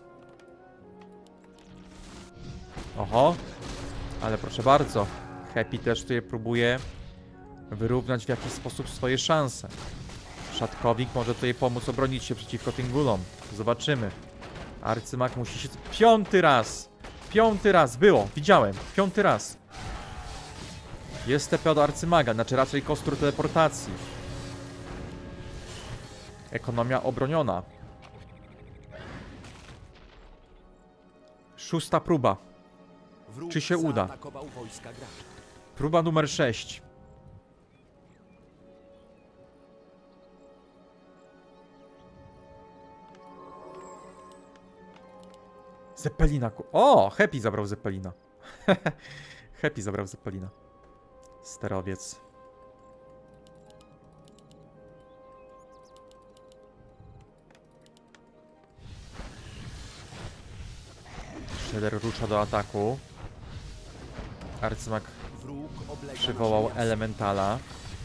Oho. Ale proszę bardzo. Happy też tutaj próbuje wyrównać w jakiś sposób swoje szanse. Szatkowik może tutaj pomóc obronić się przeciwko tym gulom. Zobaczymy. Arcymag musi się... Piąty raz! Piąty raz! Było! Widziałem! Piąty raz! Jest TP od Arcymaga, znaczy raczej kostur teleportacji. Ekonomia obroniona. Szósta próba. Wróg Czy się uda? zaatakował wojska graczy. Próba numer 6. Zeppelina. O! Happy zabrał Zeppelina. Happy zabrał Zeppelina. Sterowiec. Shredder rusza do ataku. Arcymag Wróg oblega przywołał nasze miasto. Elementala.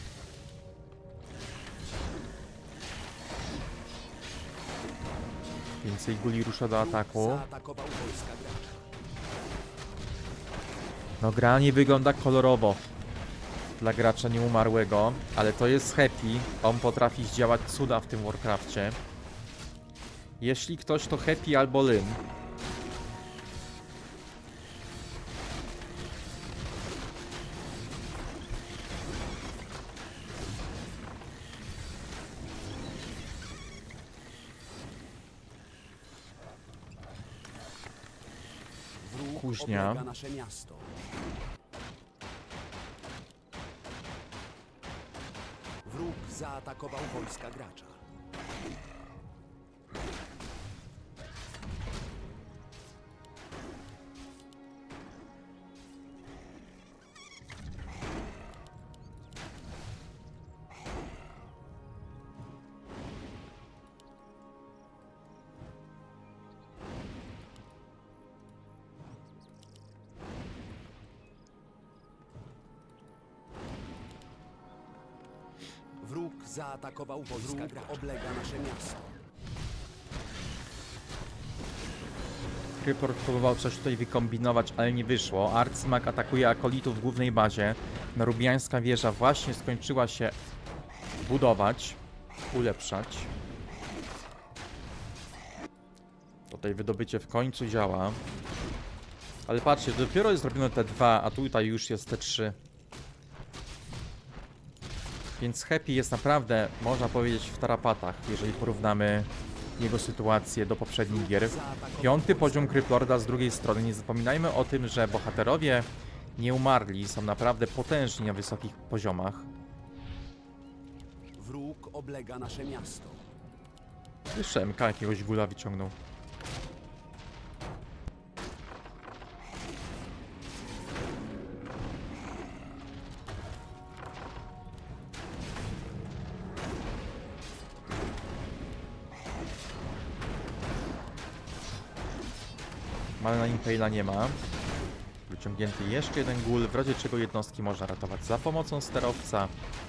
Więcej guli rusza do ataku. Zaatakował wojska graczy. No gra nie wygląda kolorowo dla gracza nieumarłego, ale to jest Happy. On potrafi zdziałać cuda w tym Warcrafcie. Jeśli ktoś to Happy albo Lyn. Wróg Kuźnia. oblega nasze miasto. Wróg zaatakował wojska gracza. Wróg zaatakował wojska gracza. Oblega nasze miasto. Krypor próbował coś tutaj wykombinować, ale nie wyszło. Arcymag atakuje akolitów w głównej bazie. Narubiańska wieża właśnie skończyła się budować, ulepszać. Tutaj wydobycie w końcu działa. Ale patrzcie, dopiero jest zrobione T2, a tutaj już jest T3. Więc Happy jest naprawdę, można powiedzieć, w tarapatach, jeżeli porównamy jego sytuację do poprzednich gier. Piąty poziom Kryplorda z drugiej strony. Nie zapominajmy o tym, że bohaterowie nieumarli są naprawdę potężni na wysokich poziomach. Wróg oblega nasze miasto. Jeszcze MK jakiegoś gula wyciągnął. Malna Impala nie ma. Wyciągnięty jeszcze jeden gul, w razie czego jednostki można ratować za pomocą sterowca.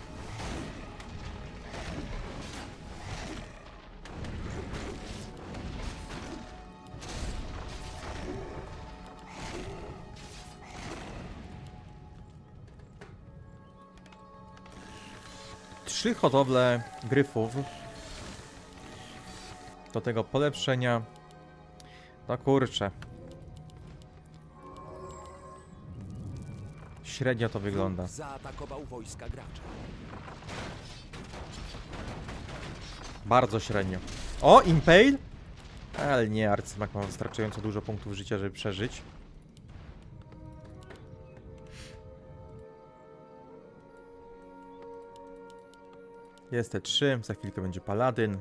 Trzy hodowle gryfów. Do tego polepszenia. No kurczę. Średnio to wygląda. Zaatakował wojska gracza. Bardzo średnio. O, Impale? Ale nie, Arcymag ma wystarczająco dużo punktów życia, żeby przeżyć. Jest te 3, za chwilkę będzie paladyn.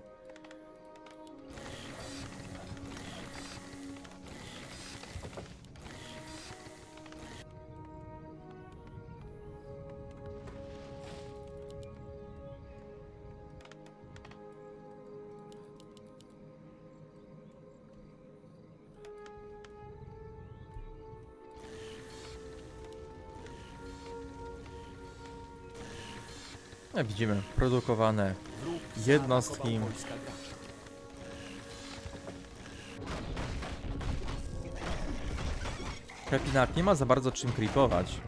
Jak widzimy, produkowane jednostki. Happy nie ma za bardzo czym creepować.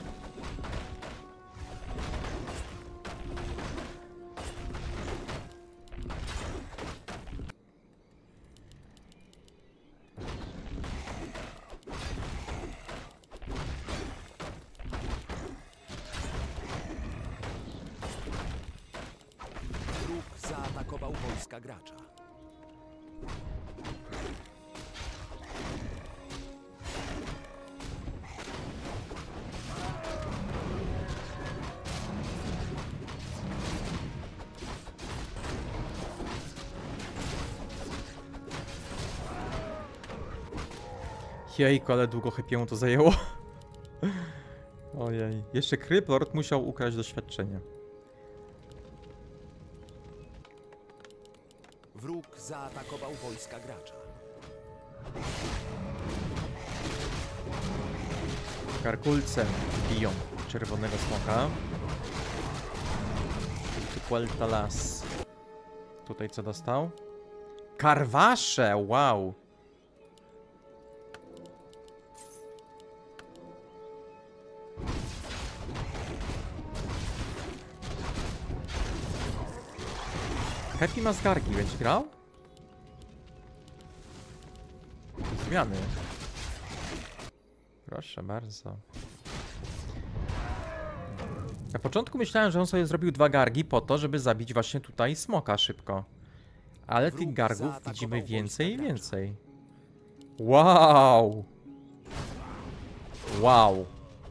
Zaatakował wojska gracza. Jejku, ale długo Happy'emu to zajęło. Ojej. Jeszcze Kryplord musiał ukraść doświadczenie. Wróg zaatakował wojska gracza. Gargulce biją czerwonego smoka. Queltalas. Tutaj co dostał? Karwasze! Wow! Happy ma zgargi, będzie grał? Zmiany. Proszę bardzo. Na początku myślałem, że on sobie zrobił 2 gargi po to, żeby zabić właśnie tutaj smoka szybko. Ale tych gargów widzimy więcej i więcej. Wow! Wow!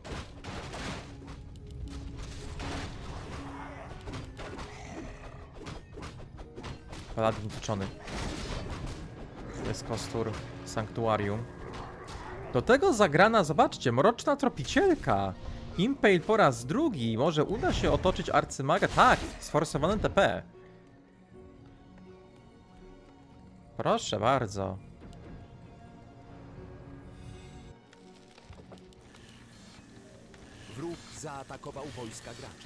Paladin wyczony. Jest kostur sanktuarium. Do tego zagrana, zobaczcie, mroczna tropicielka. Impale po raz drugi. Może uda się otoczyć arcymaga? Tak, sforsowane TP. Proszę bardzo. Wróg zaatakował wojska gracza.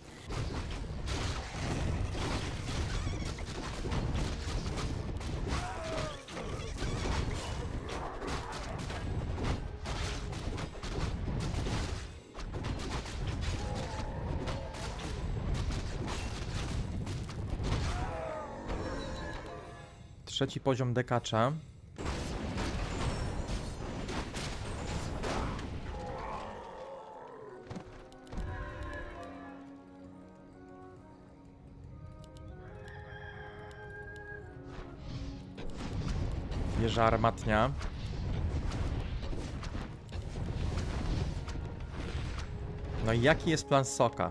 Trzeci poziom dekacza. Wieża armatnia. No i jaki jest plan Soka?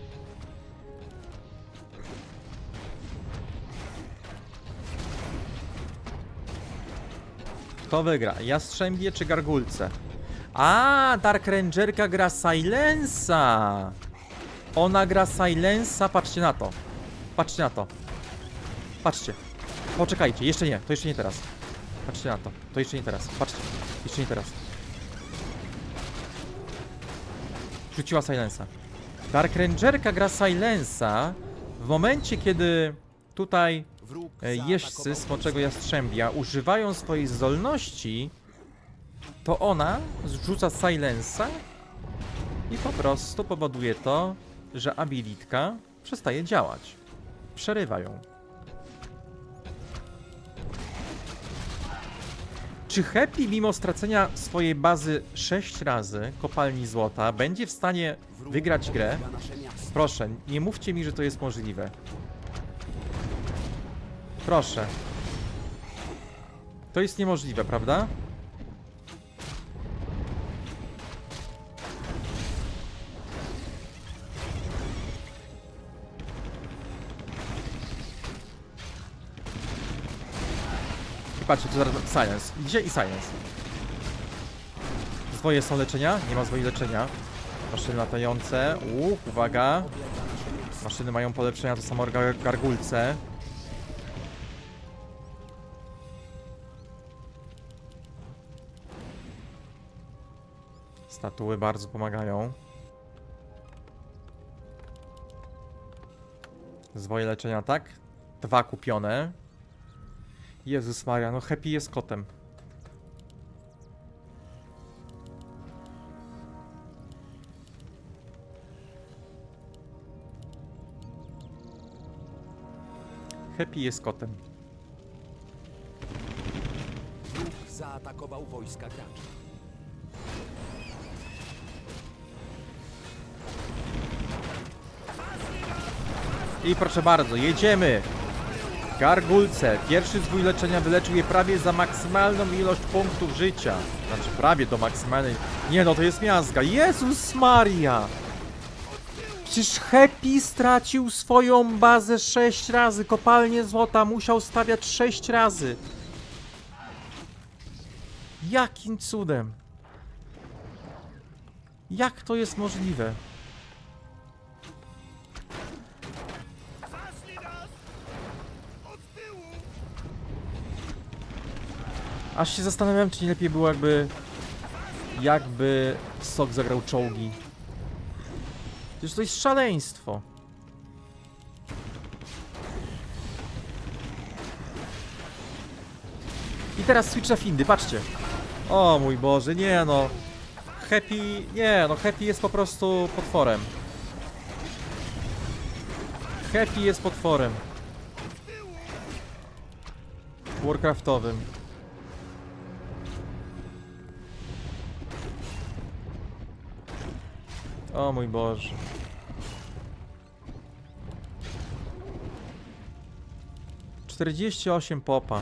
Kto wygra? Jastrzębie czy Gargulce? A, Dark Rangerka gra Silensa. Ona gra Silensa, patrzcie na to. Patrzcie na to. Patrzcie. Poczekajcie, jeszcze nie, to jeszcze nie teraz. Patrzcie na to, to jeszcze nie teraz. Patrzcie, jeszcze nie teraz. Rzuciła Silensa. Dark Rangerka gra Silensa w momencie, kiedy tutaj jeźdźcy Smoczego Jastrzębia używają swojej zdolności, to ona zrzuca Silensa i po prostu powoduje to, że abilitka przestaje działać. Przerywa ją. Czy Happy, mimo stracenia swojej bazy 6 razy, kopalni złota, będzie w stanie wygrać grę? Proszę, nie mówcie mi, że to jest możliwe. Proszę. To jest niemożliwe, prawda? patrzcie, to zaraz silence. Idzie i silence. Zwoje są leczenia? Nie ma zwoi leczenia. Maszyny latające. Uwaga. Maszyny mają polepszenia, to samo gargulce. Statuły bardzo pomagają. Zwoje leczenia, tak? 2 kupione. Jezus Maria, no Happy jest kotem. Happy jest kotem. Wróg zaatakował wojska gracza. I proszę bardzo, jedziemy! Gargulce. Pierwszy zwój leczenia wyleczył je prawie za maksymalną ilość punktów życia. Znaczy prawie do maksymalnej... Nie no, to jest miazga. Jezus Maria! Przecież Happy stracił swoją bazę 6 razy. Kopalnię złota musiał stawiać 6 razy. Jakim cudem? Jak to jest możliwe? Aż się zastanawiam, czy nie lepiej było jakby Sok zagrał czołgi. Przecież to jest szaleństwo. I teraz switch na Findy, patrzcie. O mój Boże, nie no. Happy, nie no, Happy jest po prostu potworem. Happy jest potworem. Warcraftowym. O mój Boże. 48 popa.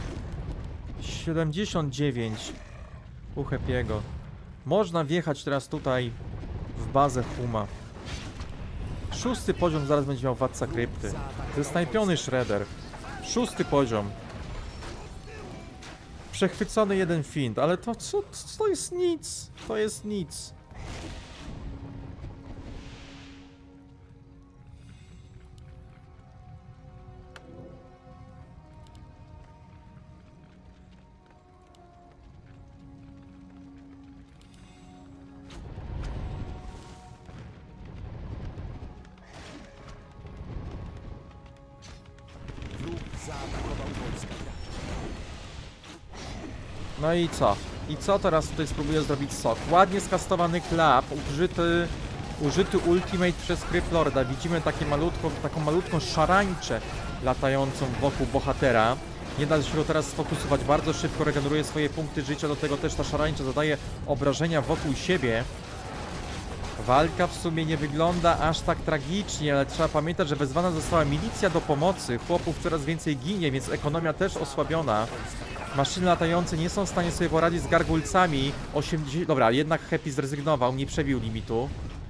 79 u Happy'ego. Można wjechać teraz tutaj w bazę Huma. 6. poziom zaraz będzie miał władca krypty. Zesnajpiony Shredder. 6. poziom. Przechwycony jeden Fiend, ale to co? To jest nic. To jest nic. No i co? I co teraz tutaj spróbuję zrobić Sok? Ładnie skastowany klap, użyty ultimate przez Cryptlorda. Widzimy taką malutką szarańczę latającą wokół bohatera. Nie da się go teraz sfokusować, bardzo szybko regeneruje swoje punkty życia, do tego też ta szarańcza zadaje obrażenia wokół siebie. Walka w sumie nie wygląda aż tak tragicznie, ale trzeba pamiętać, że wezwana została milicja do pomocy. Chłopów coraz więcej ginie, więc ekonomia też osłabiona. Maszyny latające nie są w stanie sobie poradzić z gargulcami. 80... Dobra, jednak Happy zrezygnował, nie przebił limitu.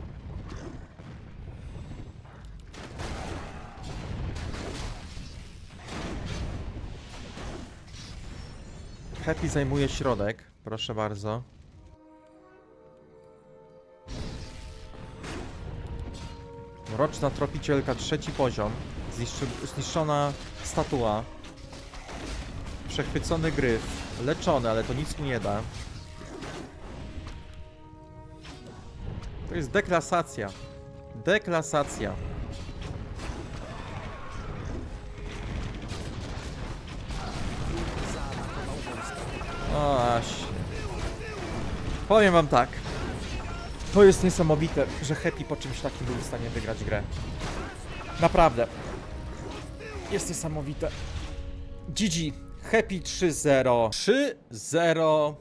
Happy zajmuje środek, proszę bardzo. Mroczna tropicielka, 3. poziom. Zniszczona statua. Przechwycony gryf. Leczony, ale to nic mu nie da. To jest deklasacja. Deklasacja. O, właśnie. Powiem wam tak. To jest niesamowite, że Happy po czymś takim był w stanie wygrać grę. Naprawdę. Jest niesamowite. GG. Happy 3-0. 3-0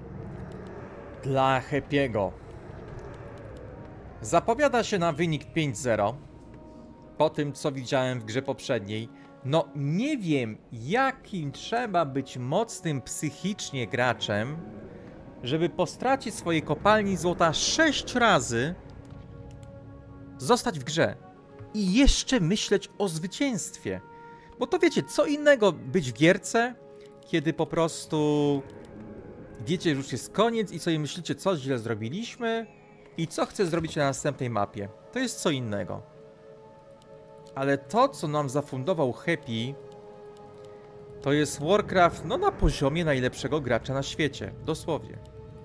dla Happy'ego. Zapowiada się na wynik 5-0. Po tym, co widziałem w grze poprzedniej. No, nie wiem, jakim trzeba być mocnym psychicznie graczem, żeby po stracie swojej kopalni złota 6 razy zostać w grze i jeszcze myśleć o zwycięstwie. Bo to wiecie, co innego być w gierce, kiedy po prostu wiecie, że już jest koniec i sobie myślicie, co źle zrobiliśmy i co chcę zrobić na następnej mapie. To jest co innego. Ale to, co nam zafundował Happy, to jest Warcraft, no na poziomie najlepszego gracza na świecie. Dosłownie.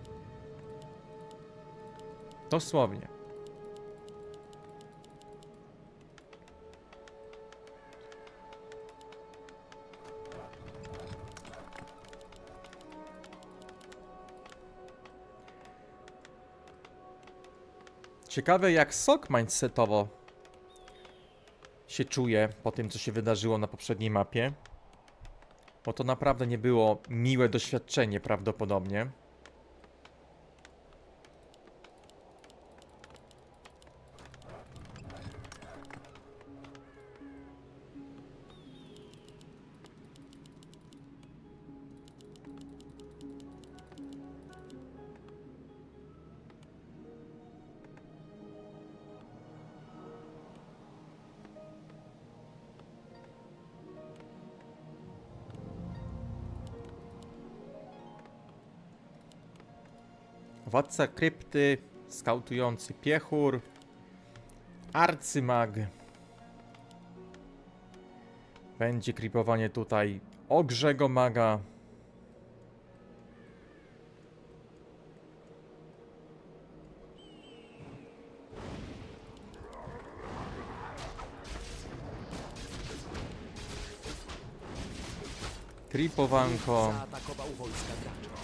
Dosłownie. Ciekawe, jak Sok mindsetowo się czuje po tym, co się wydarzyło na poprzedniej mapie. Bo to naprawdę nie było miłe doświadczenie prawdopodobnie. Władca krypty, skautujący piechur, arcymag. Będzie creepowanie tutaj ogrzego maga. Creepowanko. Zaatakował wojska gracza.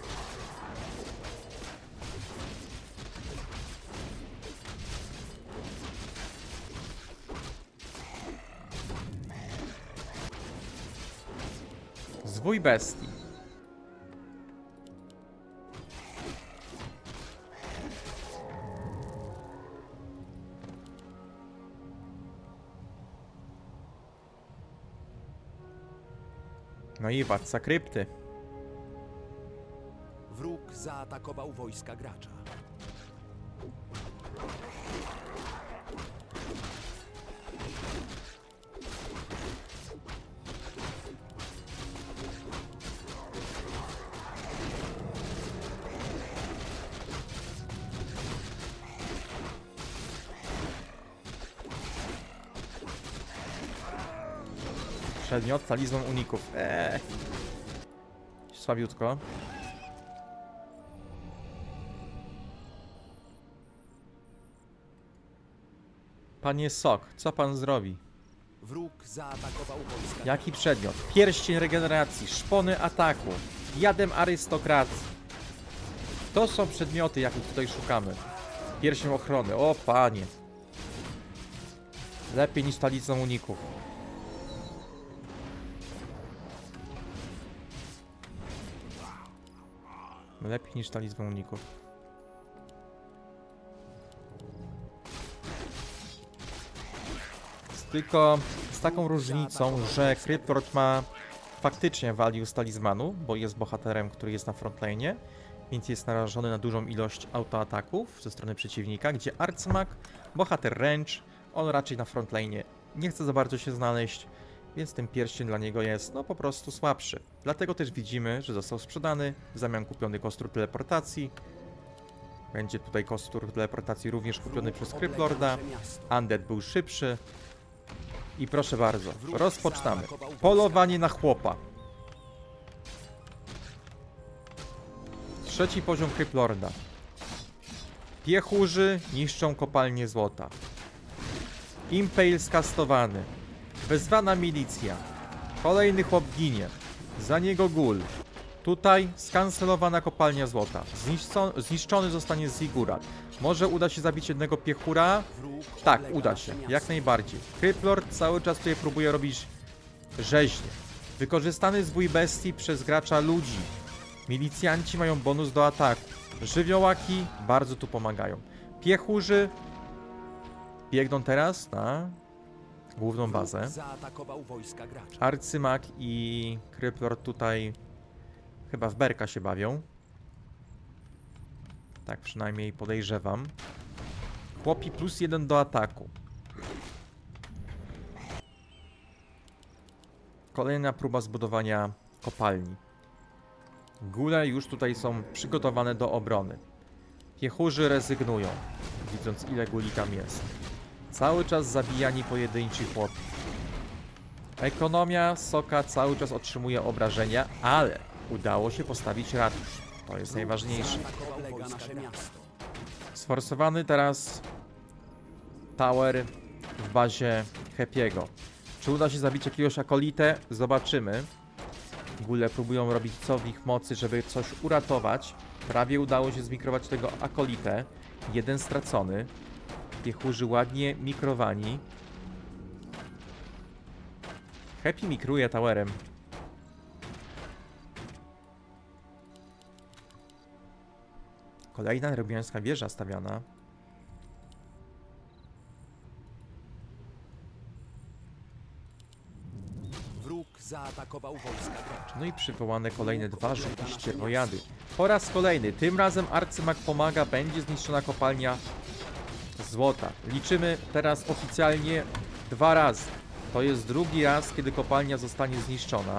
Zwój bestii. No i władca krypty. Wróg zaatakował wojska gracza. Przedmiot, talizman uników. Słabiutko. Panie Sok, co pan zrobi? Wróg zaatakował wojska. Jaki przedmiot? Pierścień regeneracji, szpony ataku, jadem arystokracji. To są przedmioty, jakich tutaj szukamy. Pierścień ochrony, o panie. Lepiej niż talizman uników. Lepiej niż talizman uników. Tylko z taką różnicą, że Cryptlord ma faktycznie value z talizmanu, bo jest bohaterem, który jest na frontline'ie, więc jest narażony na dużą ilość autoataków ze strony przeciwnika, gdzie Arcmag, bohater range, on raczej na frontline'ie nie chce za bardzo się znaleźć, więc ten pierścień dla niego jest no po prostu słabszy. Dlatego też widzimy, że został sprzedany, w zamian kupiony kostur teleportacji. Będzie tutaj kostur teleportacji również kupiony przez Cryptlorda. Undead był szybszy. I proszę bardzo, rozpoczynamy. Polowanie na chłopa. Trzeci poziom Cryptlorda. Piechurzy niszczą kopalnię złota. Impale skastowany. Wezwana milicja. Kolejny chłop ginie. Za niego gul. Tutaj skancelowana kopalnia złota. Zniszczony zostanie Ziggurat. Może uda się zabić jednego piechura? Tak, uda się. Jak najbardziej. Cryptlord cały czas tutaj próbuje robić rzeźnie. Wykorzystany zwój bestii przez gracza ludzi. Milicjanci mają bonus do ataku. Żywiołaki bardzo tu pomagają. Piechurzy biegną teraz na główną bazę. Arcymag i Cryptlord tutaj chyba w berka się bawią. Tak przynajmniej podejrzewam. Chłopi +1 do ataku. Kolejna próba zbudowania kopalni. Góle już tutaj są przygotowane do obrony. Piechurzy rezygnują, widząc ile guli tam jest. Cały czas zabijani pojedynczy chłopi. Ekonomia Soka cały czas otrzymuje obrażenia, ale udało się postawić ratusz. To jest najważniejsze. Oblega nasze miasto. Sforsowany teraz tower w bazie Happy'ego. Czy uda się zabić jakiegoś akolitę? Zobaczymy. Góle próbują robić co w ich mocy, żeby coś uratować. Prawie udało się zmikrować tego akolitę. Jeden stracony. Piechurzy ładnie mikrowani. Happy mikruje towerem. Kolejna nerubiańska wieża stawiana. Wróg zaatakował wojska gracza. No i przywołane kolejne dwa rzuty ścierwojady. Po raz kolejny, tym razem arcymag pomaga, będzie zniszczona kopalnia złota. Liczymy teraz oficjalnie 2 razy. To jest drugi raz, kiedy kopalnia zostanie zniszczona.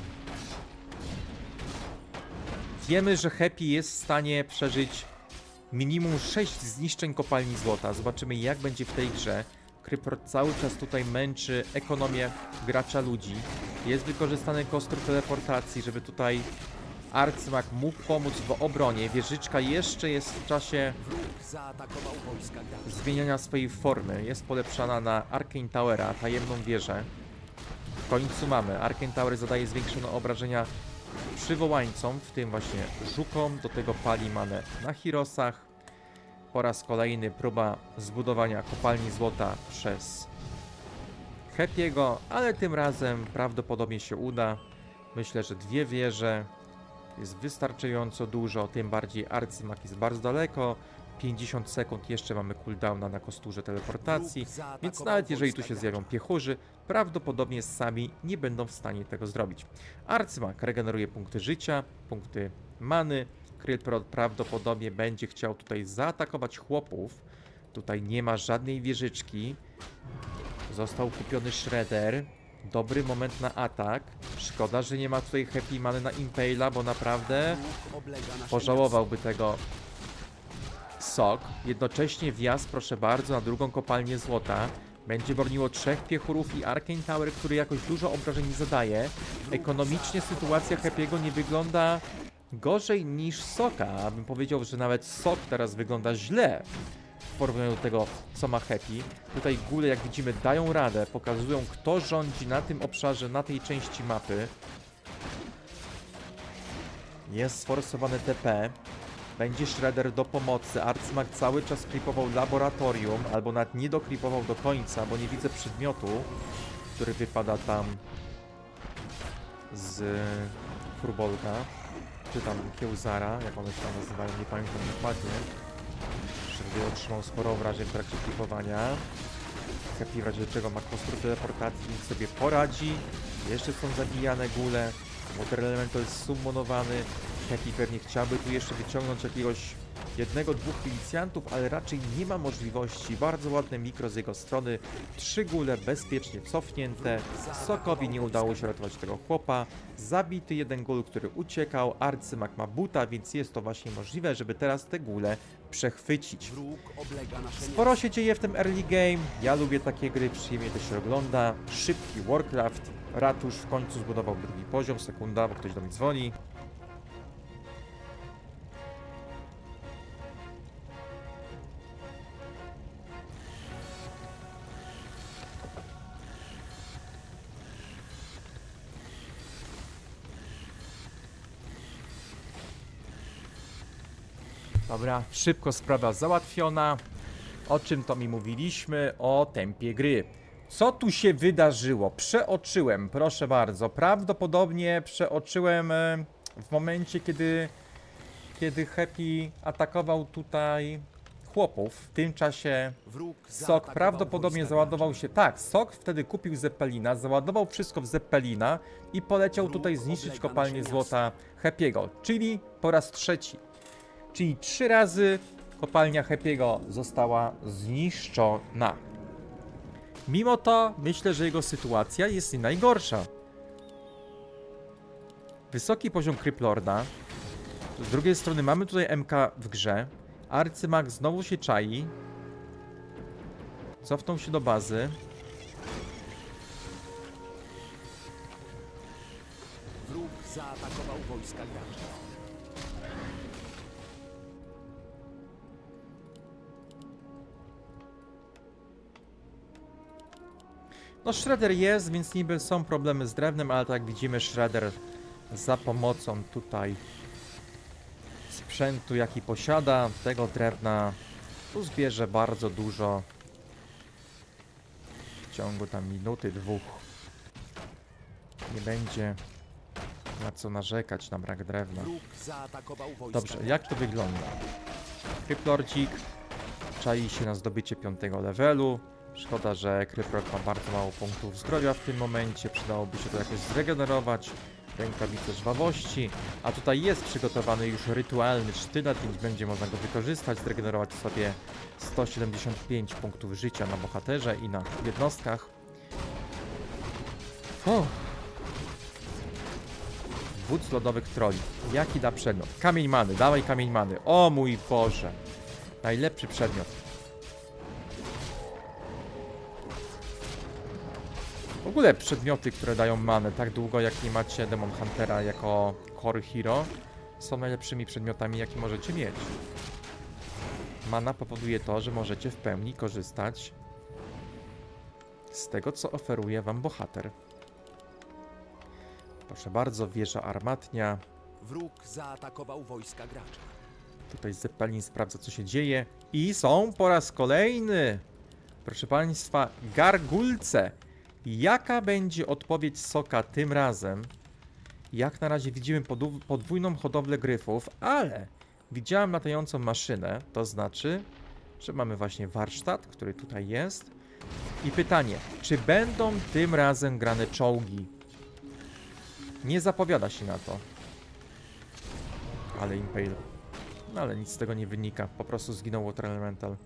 Wiemy, że Happy jest w stanie przeżyć minimum 6 zniszczeń kopalni złota. Zobaczymy, jak będzie w tej grze. Krypor cały czas tutaj męczy ekonomię gracza ludzi. Jest wykorzystany kostur teleportacji, żeby tutaj arcymag mógł pomóc w obronie. Wieżyczka jeszcze jest w czasie Wróg zaatakował wojska gracza. zmieniania swojej formy. Jest polepszana na Arcane Towera, tajemną wieżę. W końcu mamy. Arcane Tower zadaje zwiększone obrażenia przywołańcom, w tym właśnie żukom. Do tego pali manę na Hirosach. Po raz kolejny próba zbudowania kopalni złota przez Happy'ego, ale tym razem prawdopodobnie się uda. Myślę, że 2 wieże jest wystarczająco dużo, tym bardziej arcymag jest bardzo daleko. 50 sekund jeszcze mamy cooldowna na kosturze teleportacji, więc nawet jeżeli tu się zjawią piechurzy, prawdopodobnie sami nie będą w stanie tego zrobić. Arcymag regeneruje punkty życia, punkty many. Krylprod prawdopodobnie będzie chciał tutaj zaatakować chłopów. Tutaj nie ma żadnej wieżyczki. Został kupiony Shredder. Dobry moment na atak. Szkoda, że nie ma tutaj Happy Many na Impale'a, bo naprawdę Wróg oblega nasze pożałowałby tego Sok. Jednocześnie wjazd, proszę bardzo, na drugą kopalnię złota. Będzie broniło 3 piechurów i Arcane Tower, który jakoś dużo obrażeń nie zadaje. Ekonomicznie sytuacja Happy'ego nie wygląda gorzej niż Soka. Bym powiedział, że nawet Sok teraz wygląda źle w porównaniu do tego, co ma Happy. Tutaj góle, jak widzimy, dają radę, pokazują, kto rządzi na tym obszarze, na tej części mapy. Jest sforsowany TP. Będzie Shredder do pomocy. Arcymag cały czas klipował laboratorium, albo nawet nie doklipował do końca, bo nie widzę przedmiotu, który wypada tam z Furbolka, czy tam Kiełzara, jak one się tam nazywają, nie pamiętam dokładnie. Shredder otrzymał sporo obrażeń w trakcie klipowania. Happy w razie czego ma kostur teleportacji, więc sobie poradzi. Jeszcze są zabijane góle. Water Elemental jest summonowany. Happy pewnie chciałby tu jeszcze wyciągnąć jakiegoś 1-2 milicjantów, ale raczej nie ma możliwości. Bardzo ładne mikro z jego strony. 3 góle bezpiecznie cofnięte. Sokowi nie udało się ratować tego chłopa. Zabity 1 gól, który uciekał. Arcymag ma buta, więc jest to właśnie możliwe, żeby teraz te góle przechwycić. Wróg oblega nasze Sporo się dzieje w tym early game. Ja lubię takie gry, przyjemnie to się ogląda. Szybki Warcraft. Ratusz w końcu zbudował drugi poziom. Sekunda, bo ktoś do mnie dzwoni. Dobra, szybko sprawa załatwiona. O czym to mi mówiliśmy? O tempie gry. Co tu się wydarzyło? Przeoczyłem, proszę bardzo. Prawdopodobnie przeoczyłem w momencie, kiedy Happy atakował tutaj chłopów. W tym czasie Wróg Sok zaatakował prawdopodobnie wojska załadował się. Tak, Sok wtedy kupił Zeppelina, załadował wszystko w Zeppelina i poleciał tutaj zniszczyć kopalnię złota Happy'ego. Czyli po raz trzeci. Czyli 3 razy kopalnia Happy'ego została zniszczona. Mimo to myślę, że jego sytuacja jest nie najgorsza. Wysoki poziom Cryplorda. Z drugiej strony mamy tutaj MK w grze. Arcymag znowu się czai. Cofnął się do bazy. Wróg zaatakował wojska gracza. No Shredder jest, więc niby są problemy z drewnem, ale tak jak widzimy Shredder za pomocą tutaj sprzętu jaki posiada, tego drewna uzbierze bardzo dużo w ciągu tam minuty, dwóch. Nie będzie na co narzekać na brak drewna. Wróg zaatakował wojska Dobrze, jak to wygląda? Kryplordzik czai się na zdobycie 5. levelu. Szkoda, że Kryplord ma bardzo mało punktów zdrowia w tym momencie. Przydałoby się to jakoś zregenerować. Rękawice żwawości. A tutaj jest przygotowany już rytualny sztylet, więc będzie można go wykorzystać, zregenerować sobie 175 punktów życia na bohaterze i na jednostkach. Wódz lodowych troli. Jaki da przedmiot? Kamień many, dawaj kamień many. O mój Boże. Najlepszy przedmiot. W ogóle przedmioty, które dają manę, tak długo jak nie macie Demon Huntera jako core hero, są najlepszymi przedmiotami, jakie możecie mieć. Mana powoduje to, że możecie w pełni korzystać z tego, co oferuje wam bohater. Proszę bardzo, wieża armatnia. Wróg zaatakował wojska gracza. Tutaj Zeppelin sprawdza, co się dzieje. I są po raz kolejny, proszę państwa, gargulce. Jaka będzie odpowiedź Soka tym razem? Jak na razie widzimy podwójną hodowlę gryfów, ale widziałem latającą maszynę, to znaczy, że mamy właśnie warsztat, który tutaj jest. I pytanie, czy będą tym razem grane czołgi? Nie zapowiada się na to. Ale Impale. No ale nic z tego nie wynika, po prostu zginął Water Elemental.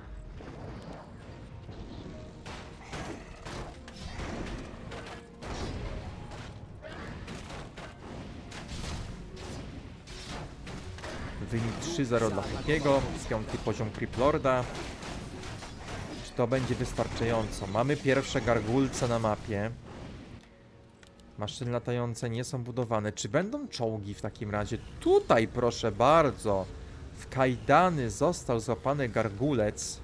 Wynik 3-0 dla Hukiego, 5. poziom Cryplorda. Czy to będzie wystarczająco? Mamy pierwsze gargulce na mapie. Maszyny latające nie są budowane. Czy będą czołgi w takim razie? Tutaj, proszę bardzo, w kajdany został złapany gargulec.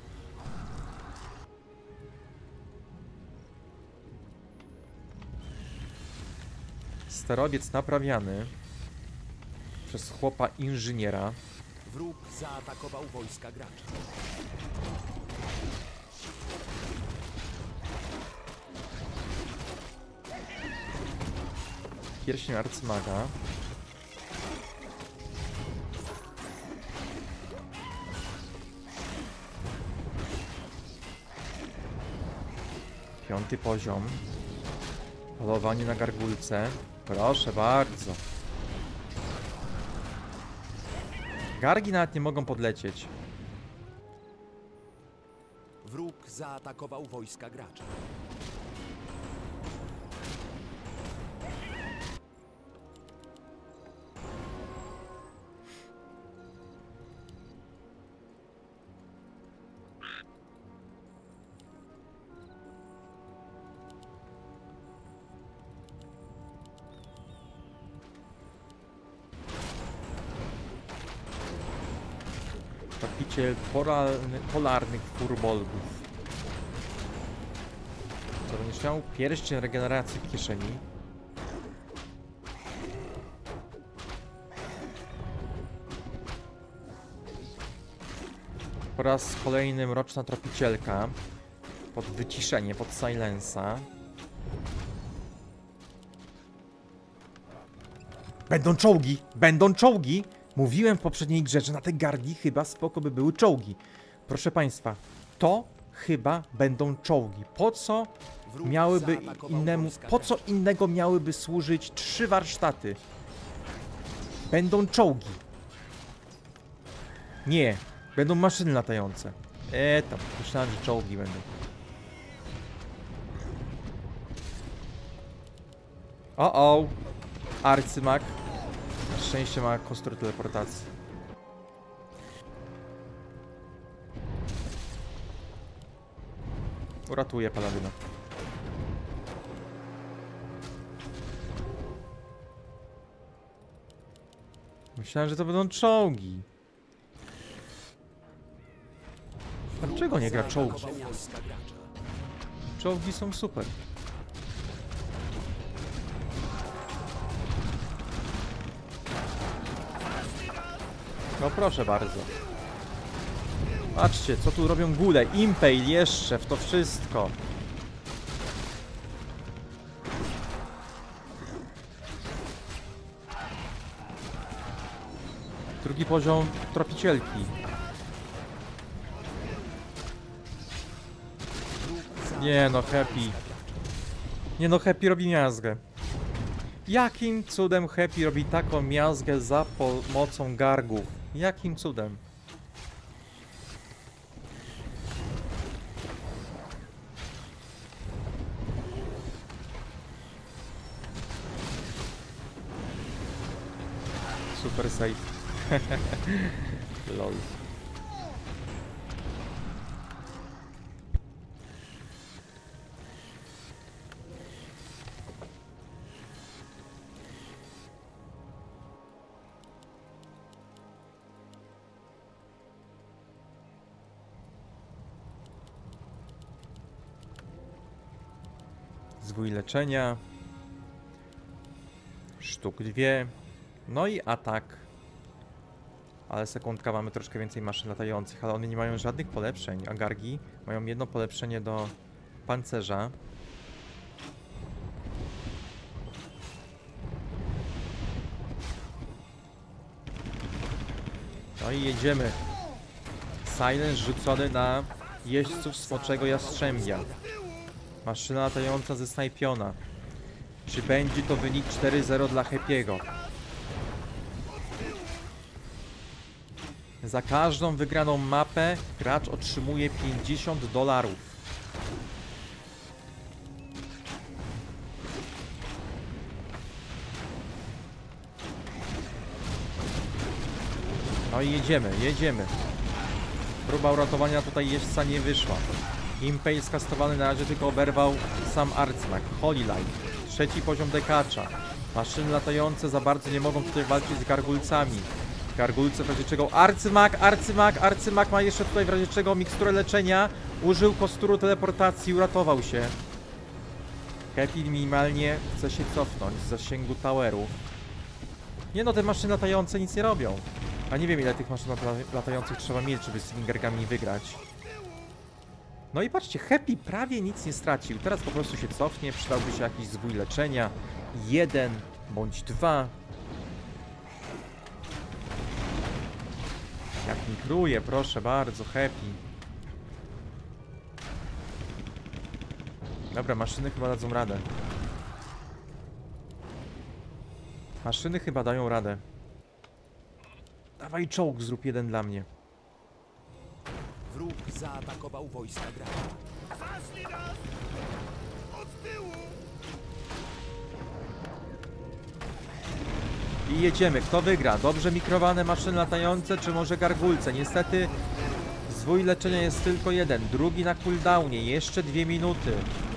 Sterowiec naprawiany przez chłopa inżyniera. Wróg zaatakował wojska gracza. Pierścień arcymaga. Piąty poziom. Polowanie na gargulce. Proszę bardzo. Gargi nawet nie mogą podlecieć. Wróg zaatakował wojska gracza. Tropiciel polarnych furbolgów. Co będziesz miał? Pierścień regeneracji w kieszeni. Po raz kolejny mroczna tropicielka. Pod wyciszenie, pod silensa. Będą czołgi! Będą czołgi! Mówiłem w poprzedniej grze, że na te gargi chyba spoko by były czołgi. Proszę państwa, to chyba będą czołgi. Po co miałyby innemu, po co innego miałyby służyć 3 warsztaty? Będą czołgi. Nie, będą maszyny latające. Tam, myślałem, że czołgi będą. O. arcymag. Na szczęście ma kostur teleportacji. Uratuje paladyna. Myślałem, że to będą czołgi. Dlaczego nie gra czołgi? Czołgi są super. No proszę bardzo. Patrzcie, co tu robią góle. Impale jeszcze w to wszystko. Drugi poziom tropicielki. Nie no, Happy. Nie no, Happy robi miazgę. Jakim cudem Happy robi taką miazgę za pomocą gargów? Jakim cudem? Super safe. Lol. Zwój leczenia. Sztuk 2. No i atak. Ale sekundka, mamy troszkę więcej maszyn latających, ale one nie mają żadnych polepszeń. A gargi mają jedno polepszenie do pancerza. No i jedziemy. Silence rzucony na jeźdźców smoczego jastrzębia. Maszyna latająca ze snajpiona. Czy będzie to wynik 4-0 dla Happy'ego? Za każdą wygraną mapę gracz otrzymuje $50. No i jedziemy, jedziemy. Próba uratowania tutaj jeźdźca nie wyszła. Impale skastowany na razie tylko oberwał sam arcymag. Holy Light. Trzeci poziom dekacza. Maszyny latające za bardzo nie mogą tutaj walczyć z gargulcami. Gargulce w razie czego arcymag ma jeszcze tutaj w razie czego miksturę leczenia. Użył kosturu teleportacji, uratował się. Happy minimalnie chce się cofnąć z zasięgu towerów. Nie no, te maszyny latające nic nie robią. A nie wiem ile tych maszyn latających trzeba mieć, żeby z tymi gargami wygrać. No i patrzcie, Happy prawie nic nie stracił. Teraz po prostu się cofnie, przydałby się jakiś zwój leczenia. 1 bądź 2. Jak mikruje, proszę bardzo, Happy. Dobra, maszyny chyba dadzą radę. Maszyny chyba dają radę. Dawaj czołg, zrób jeden dla mnie. Wróg zaatakował wojska gracza. I jedziemy. Kto wygra? Dobrze mikrowane maszyny latające, czy może gargulce? Niestety zwój leczenia jest tylko jeden. Drugi na cooldownie. Jeszcze 2 minuty.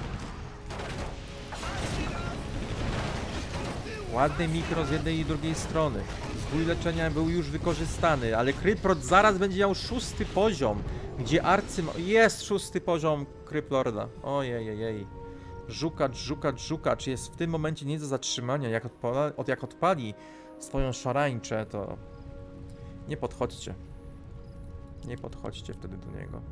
Ładny mikro z jednej i drugiej strony. Zwój leczenia był już wykorzystany, ale Kryprot zaraz będzie miał 6. poziom. Gdzie jest 6. poziom Kryplorda. Ojej. Żukacz jest w tym momencie nie do zatrzymania. Jak odpali swoją szarańczę, to nie podchodźcie. Nie podchodźcie wtedy do niego.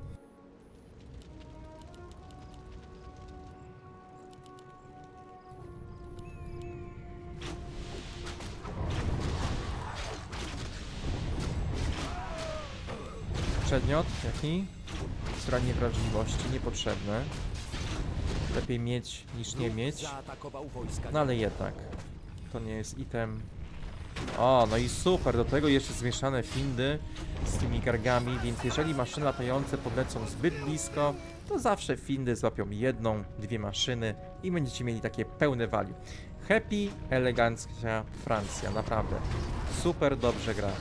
Przedmiot jaki? Zranie wrażliwości, niepotrzebne. Lepiej mieć niż nie mieć. No ale jednak. To nie jest item. O, no i super. Do tego jeszcze zmieszane findy z tymi gargami, więc jeżeli maszyny latające podlecą zbyt blisko, to zawsze findy złapią 1, 2 maszyny i będziecie mieli takie pełne value. Happy, elegancka Francja, naprawdę. Super dobrze gra.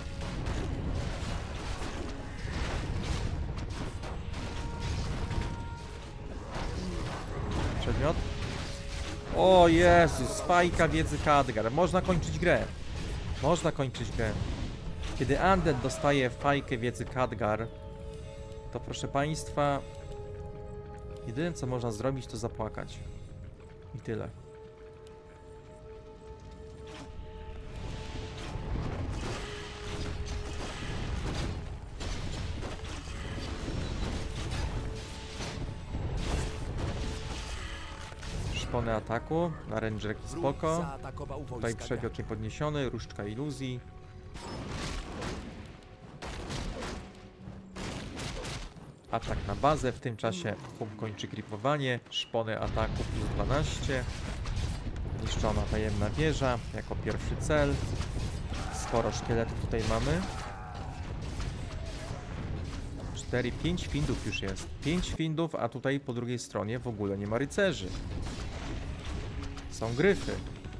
Przedmiot? O Jezus, fajka wiedzy Khadgar. Można kończyć grę. Można kończyć grę. Kiedy Undead dostaje fajkę wiedzy Khadgar, to proszę państwa, jedyne co można zrobić, to zapłakać. I tyle. Szpony ataku, na rangerki spoko. Zaatakował Tutaj wojska przebiot niepodniesiony, różdżka iluzji. Atak na bazę, w tym czasie Hum kończy gripowanie. Szpony ataku plus 12. Niszczona tajemna wieża jako pierwszy cel. Sporo szkieletów tutaj mamy. 4, 5 findów już jest. 5 findów, a tutaj po drugiej stronie w ogóle nie ma rycerzy. Są gryfy.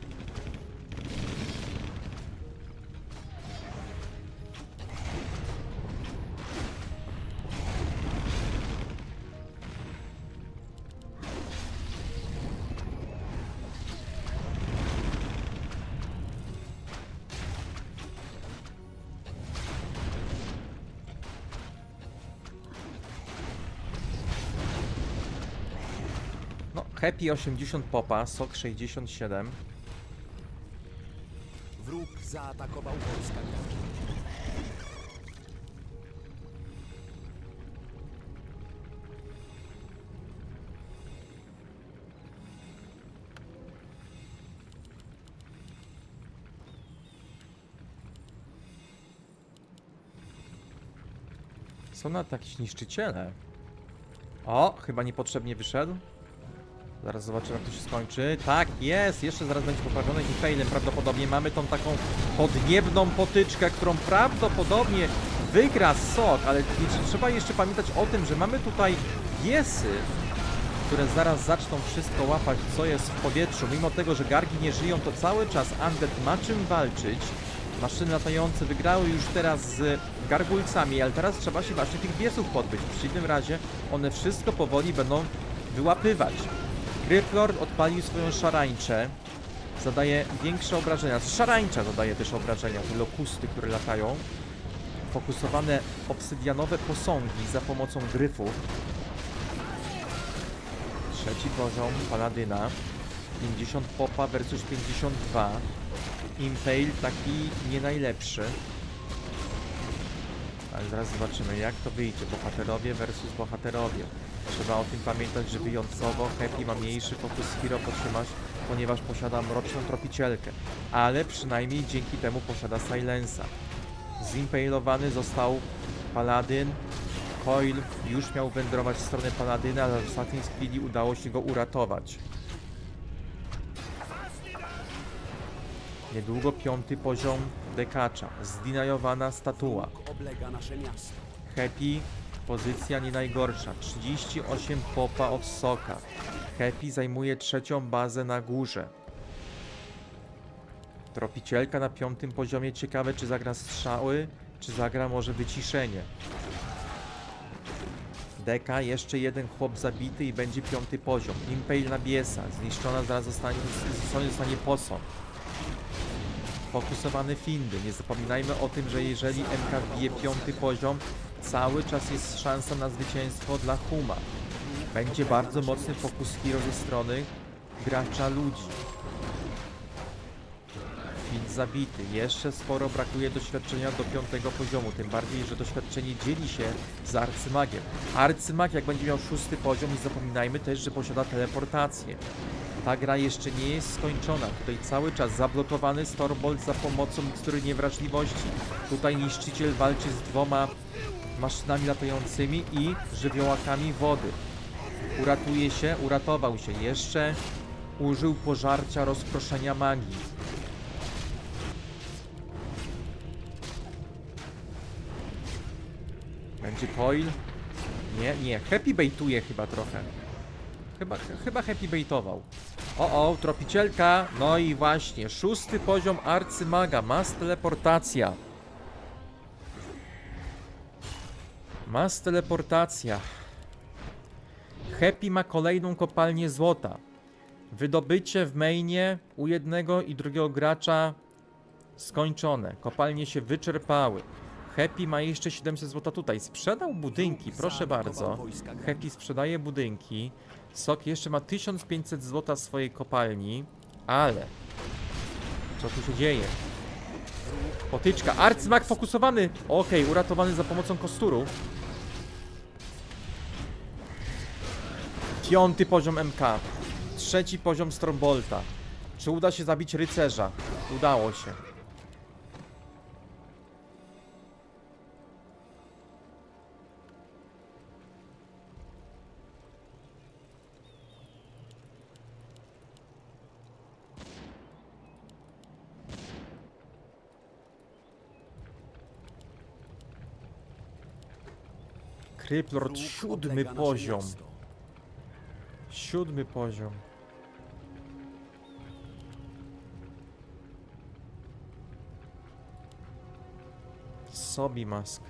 No, Happy 80 popa, Sok 67. Wróg zaatakował wojska graczy. Są na jakieś niszczyciele. O, chyba niepotrzebnie wyszedł. Zaraz zobaczymy, jak to się skończy. Tak, jest! Jeszcze zaraz będzie poprawiony i failem. Prawdopodobnie mamy tą taką podniebną potyczkę, którą prawdopodobnie wygra Sok, ale trzeba jeszcze pamiętać o tym, że mamy tutaj piesy, które zaraz zaczną wszystko łapać, co jest w powietrzu. Mimo tego, że gargi nie żyją, to cały czas Undead ma czym walczyć. Maszyny latające wygrały już teraz z gargulcami, ale teraz trzeba się właśnie tych biesów pozbyć. W przeciwnym razie one wszystko powoli będą wyłapywać. Gryplord odpalił swoją szarańczę. Zadaje większe obrażenia. Szarańcza zadaje też obrażenia. Te lokusty, które latają. Fokusowane obsydianowe posągi za pomocą gryfów. Trzeci poziom Paladyna. 50 popa versus 52. Impale taki nie najlepszy. Ale zaraz zobaczymy, jak to wyjdzie. Bohaterowie versus bohaterowie. Trzeba o tym pamiętać, że wyjątkowo Happy ma mniejszy fokus hero, ponieważ posiada mroczną tropicielkę. Ale przynajmniej dzięki temu posiada silensa. Zimpalowany został Paladyn. Coil już miał wędrować w stronę Paladyna, ale w ostatniej chwili udało się go uratować. Niedługo 5. poziom Dekacza. Zdinajowana statua. Wróg oblega nasze miasto. Happy, pozycja nie najgorsza. 38 popa od Soka. Happy zajmuje 3. bazę na górze. Tropicielka na 5. poziomie. Ciekawe, czy zagra strzały, czy zagra może wyciszenie. Deka, jeszcze jeden chłop zabity i będzie 5. poziom. Impale na biesa. Zniszczona zaraz zostanie posąg. Fokusowane findy. Nie zapominajmy o tym, że jeżeli MK wbije 5. poziom, cały czas jest szansa na zwycięstwo dla Huma. Będzie bardzo mocny fokus hero ze strony gracza ludzi. Find zabity. Jeszcze sporo brakuje doświadczenia do 5. poziomu, tym bardziej, że doświadczenie dzieli się z arcymagiem. Arcymag, jak będzie miał 6. poziom, nie zapominajmy też, że posiada teleportację. Ta gra jeszcze nie jest skończona. Tutaj cały czas zablokowany Stormbolt za pomocą mikstury niewrażliwości. Tutaj niszczyciel walczy z 2 maszynami latającymi i żywiołakami wody. Uratuje się, uratował się. Jeszcze użył pożarcia rozproszenia magii. Będzie Coil? Nie. Happy baituje chyba trochę. Chyba Happy baitował. O, tropicielka. No i właśnie, 6. poziom arcymaga. Mass teleportacja. Mass teleportacja. Happy ma kolejną kopalnię złota. Wydobycie w mainie u jednego i drugiego gracza skończone. Kopalnie się wyczerpały. Happy ma jeszcze 700 złota tutaj. Sprzedał budynki, proszę bardzo. Happy sprzedaje budynki. Sok jeszcze ma 1500 złota w swojej kopalni. Ale co tu się dzieje? Potyczka. Arcymag fokusowany. Okej, uratowany za pomocą kosturu. 5. poziom MK. 3. poziom Stormbolta. Czy uda się zabić rycerza? Udało się. Kryplord, 7. poziom. 7. poziom. Sobi Mask.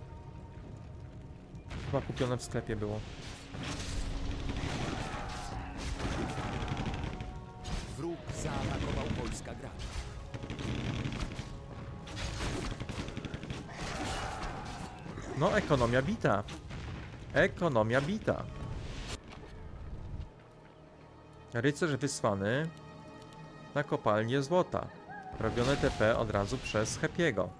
Chyba kupione w sklepie było. Wróg zaatakował wojska gracza. No, ekonomia bita. Ekonomia bita. Rycerz wysłany na kopalnię złota. Robione TP od razu przez Happy'ego.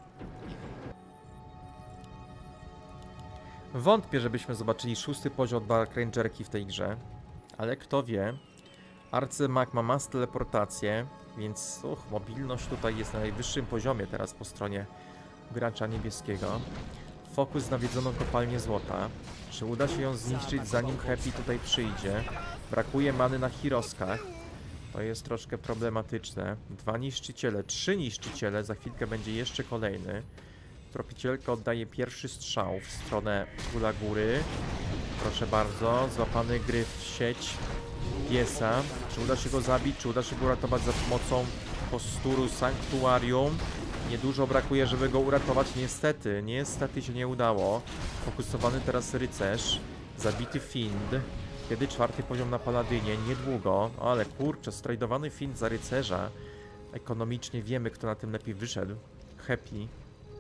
Wątpię, żebyśmy zobaczyli 6. poziom Dark Rangerki w tej grze. Ale kto wie. Arcymag ma mass teleportację, więc mobilność tutaj jest na najwyższym poziomie teraz po stronie gracza niebieskiego. Fokus na nawiedzoną kopalnię złota. Czy uda się ją zniszczyć, zanim Happy tutaj przyjdzie? Brakuje many na Hiroskach. To jest troszkę problematyczne. 2 niszczyciele, 3 niszczyciele. Za chwilkę będzie jeszcze kolejny. Tropicielka oddaje pierwszy strzał w stronę Kula Góry. Proszę bardzo. Złapany gryf w sieć piesa. Czy uda się go zabić? Czy uda się go uratować za pomocą kosturu Sanktuarium? Niedużo brakuje, żeby go uratować. Niestety się nie udało. Fokusowany teraz rycerz. Zabity Find. Kiedy 4. poziom na Paladynie? Niedługo. Ale kurczę, strajdowany Find za rycerza. Ekonomicznie wiemy, kto na tym lepiej wyszedł. Happy.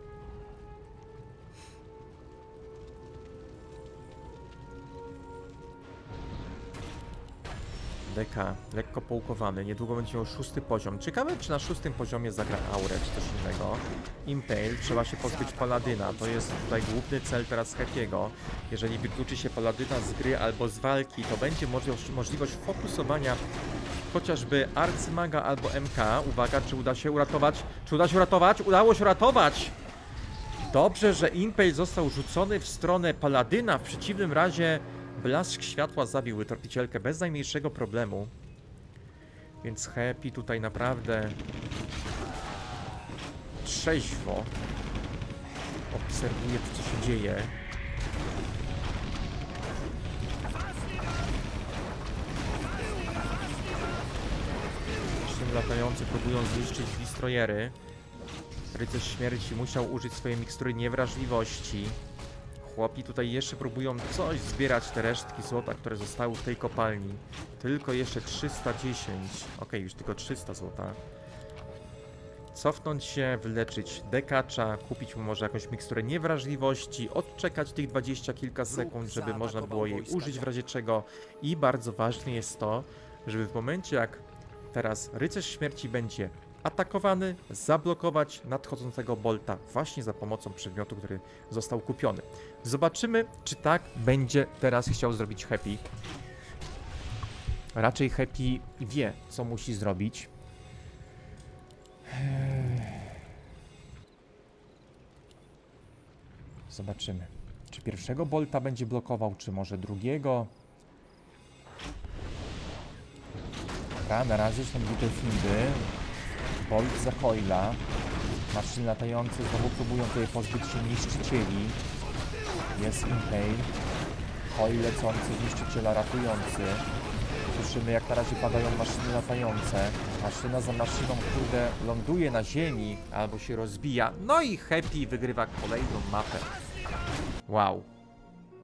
DK, lekko połkowany, niedługo będzie miał 6. poziom. Ciekawe, czy na 6. poziomie zagra Aurę, czy coś innego. Impale, trzeba się pozbyć Paladyna, to jest tutaj główny cel teraz Happy'ego. Jeżeli wykluczy się Paladyna z gry albo z walki, to będzie możliwość fokusowania chociażby Arcymaga albo MK. Uwaga, czy uda się uratować? Czy uda się uratować? Udało się uratować! Dobrze, że Impale został rzucony w stronę Paladyna, w przeciwnym razie blask światła zabił tropicielkę bez najmniejszego problemu. Więc Happy tutaj naprawdę trzeźwo obserwuje to, co się dzieje. Szym latający próbują zniszczyć destroyery. Rycerz śmierci musiał użyć swojej mikstury niewrażliwości. Chłopi tutaj jeszcze próbują coś zbierać, te resztki złota, które zostały w tej kopalni. Tylko jeszcze 310. Okej, już tylko 300 złota. Cofnąć się, wyleczyć dekacza, kupić mu może jakąś miksturę niewrażliwości, odczekać tych 20 kilka sekund, żeby można było jej użyć w razie czego. I bardzo ważne jest to, żeby w momencie jak teraz rycerz śmierci będzie atakowany, zablokować nadchodzącego bolta właśnie za pomocą przedmiotu, który został kupiony. Zobaczymy, czy tak będzie teraz chciał zrobić Happy. Raczej Happy wie, co musi zrobić. Zobaczymy, czy pierwszego bolta będzie blokował, czy może drugiego. Dobra, na razie są bite findy. Bolt za Hoyla. Maszyny latające znowu próbują tutaj pozbyć się niszczycieli. Jest Impale. Hoyle lecący, niszczyciela ratujący. Słyszymy, jak na razie padają maszyny latające. Maszyna za maszyną, kurde, ląduje na ziemi albo się rozbija. No i Happy wygrywa kolejną mapę. Wow.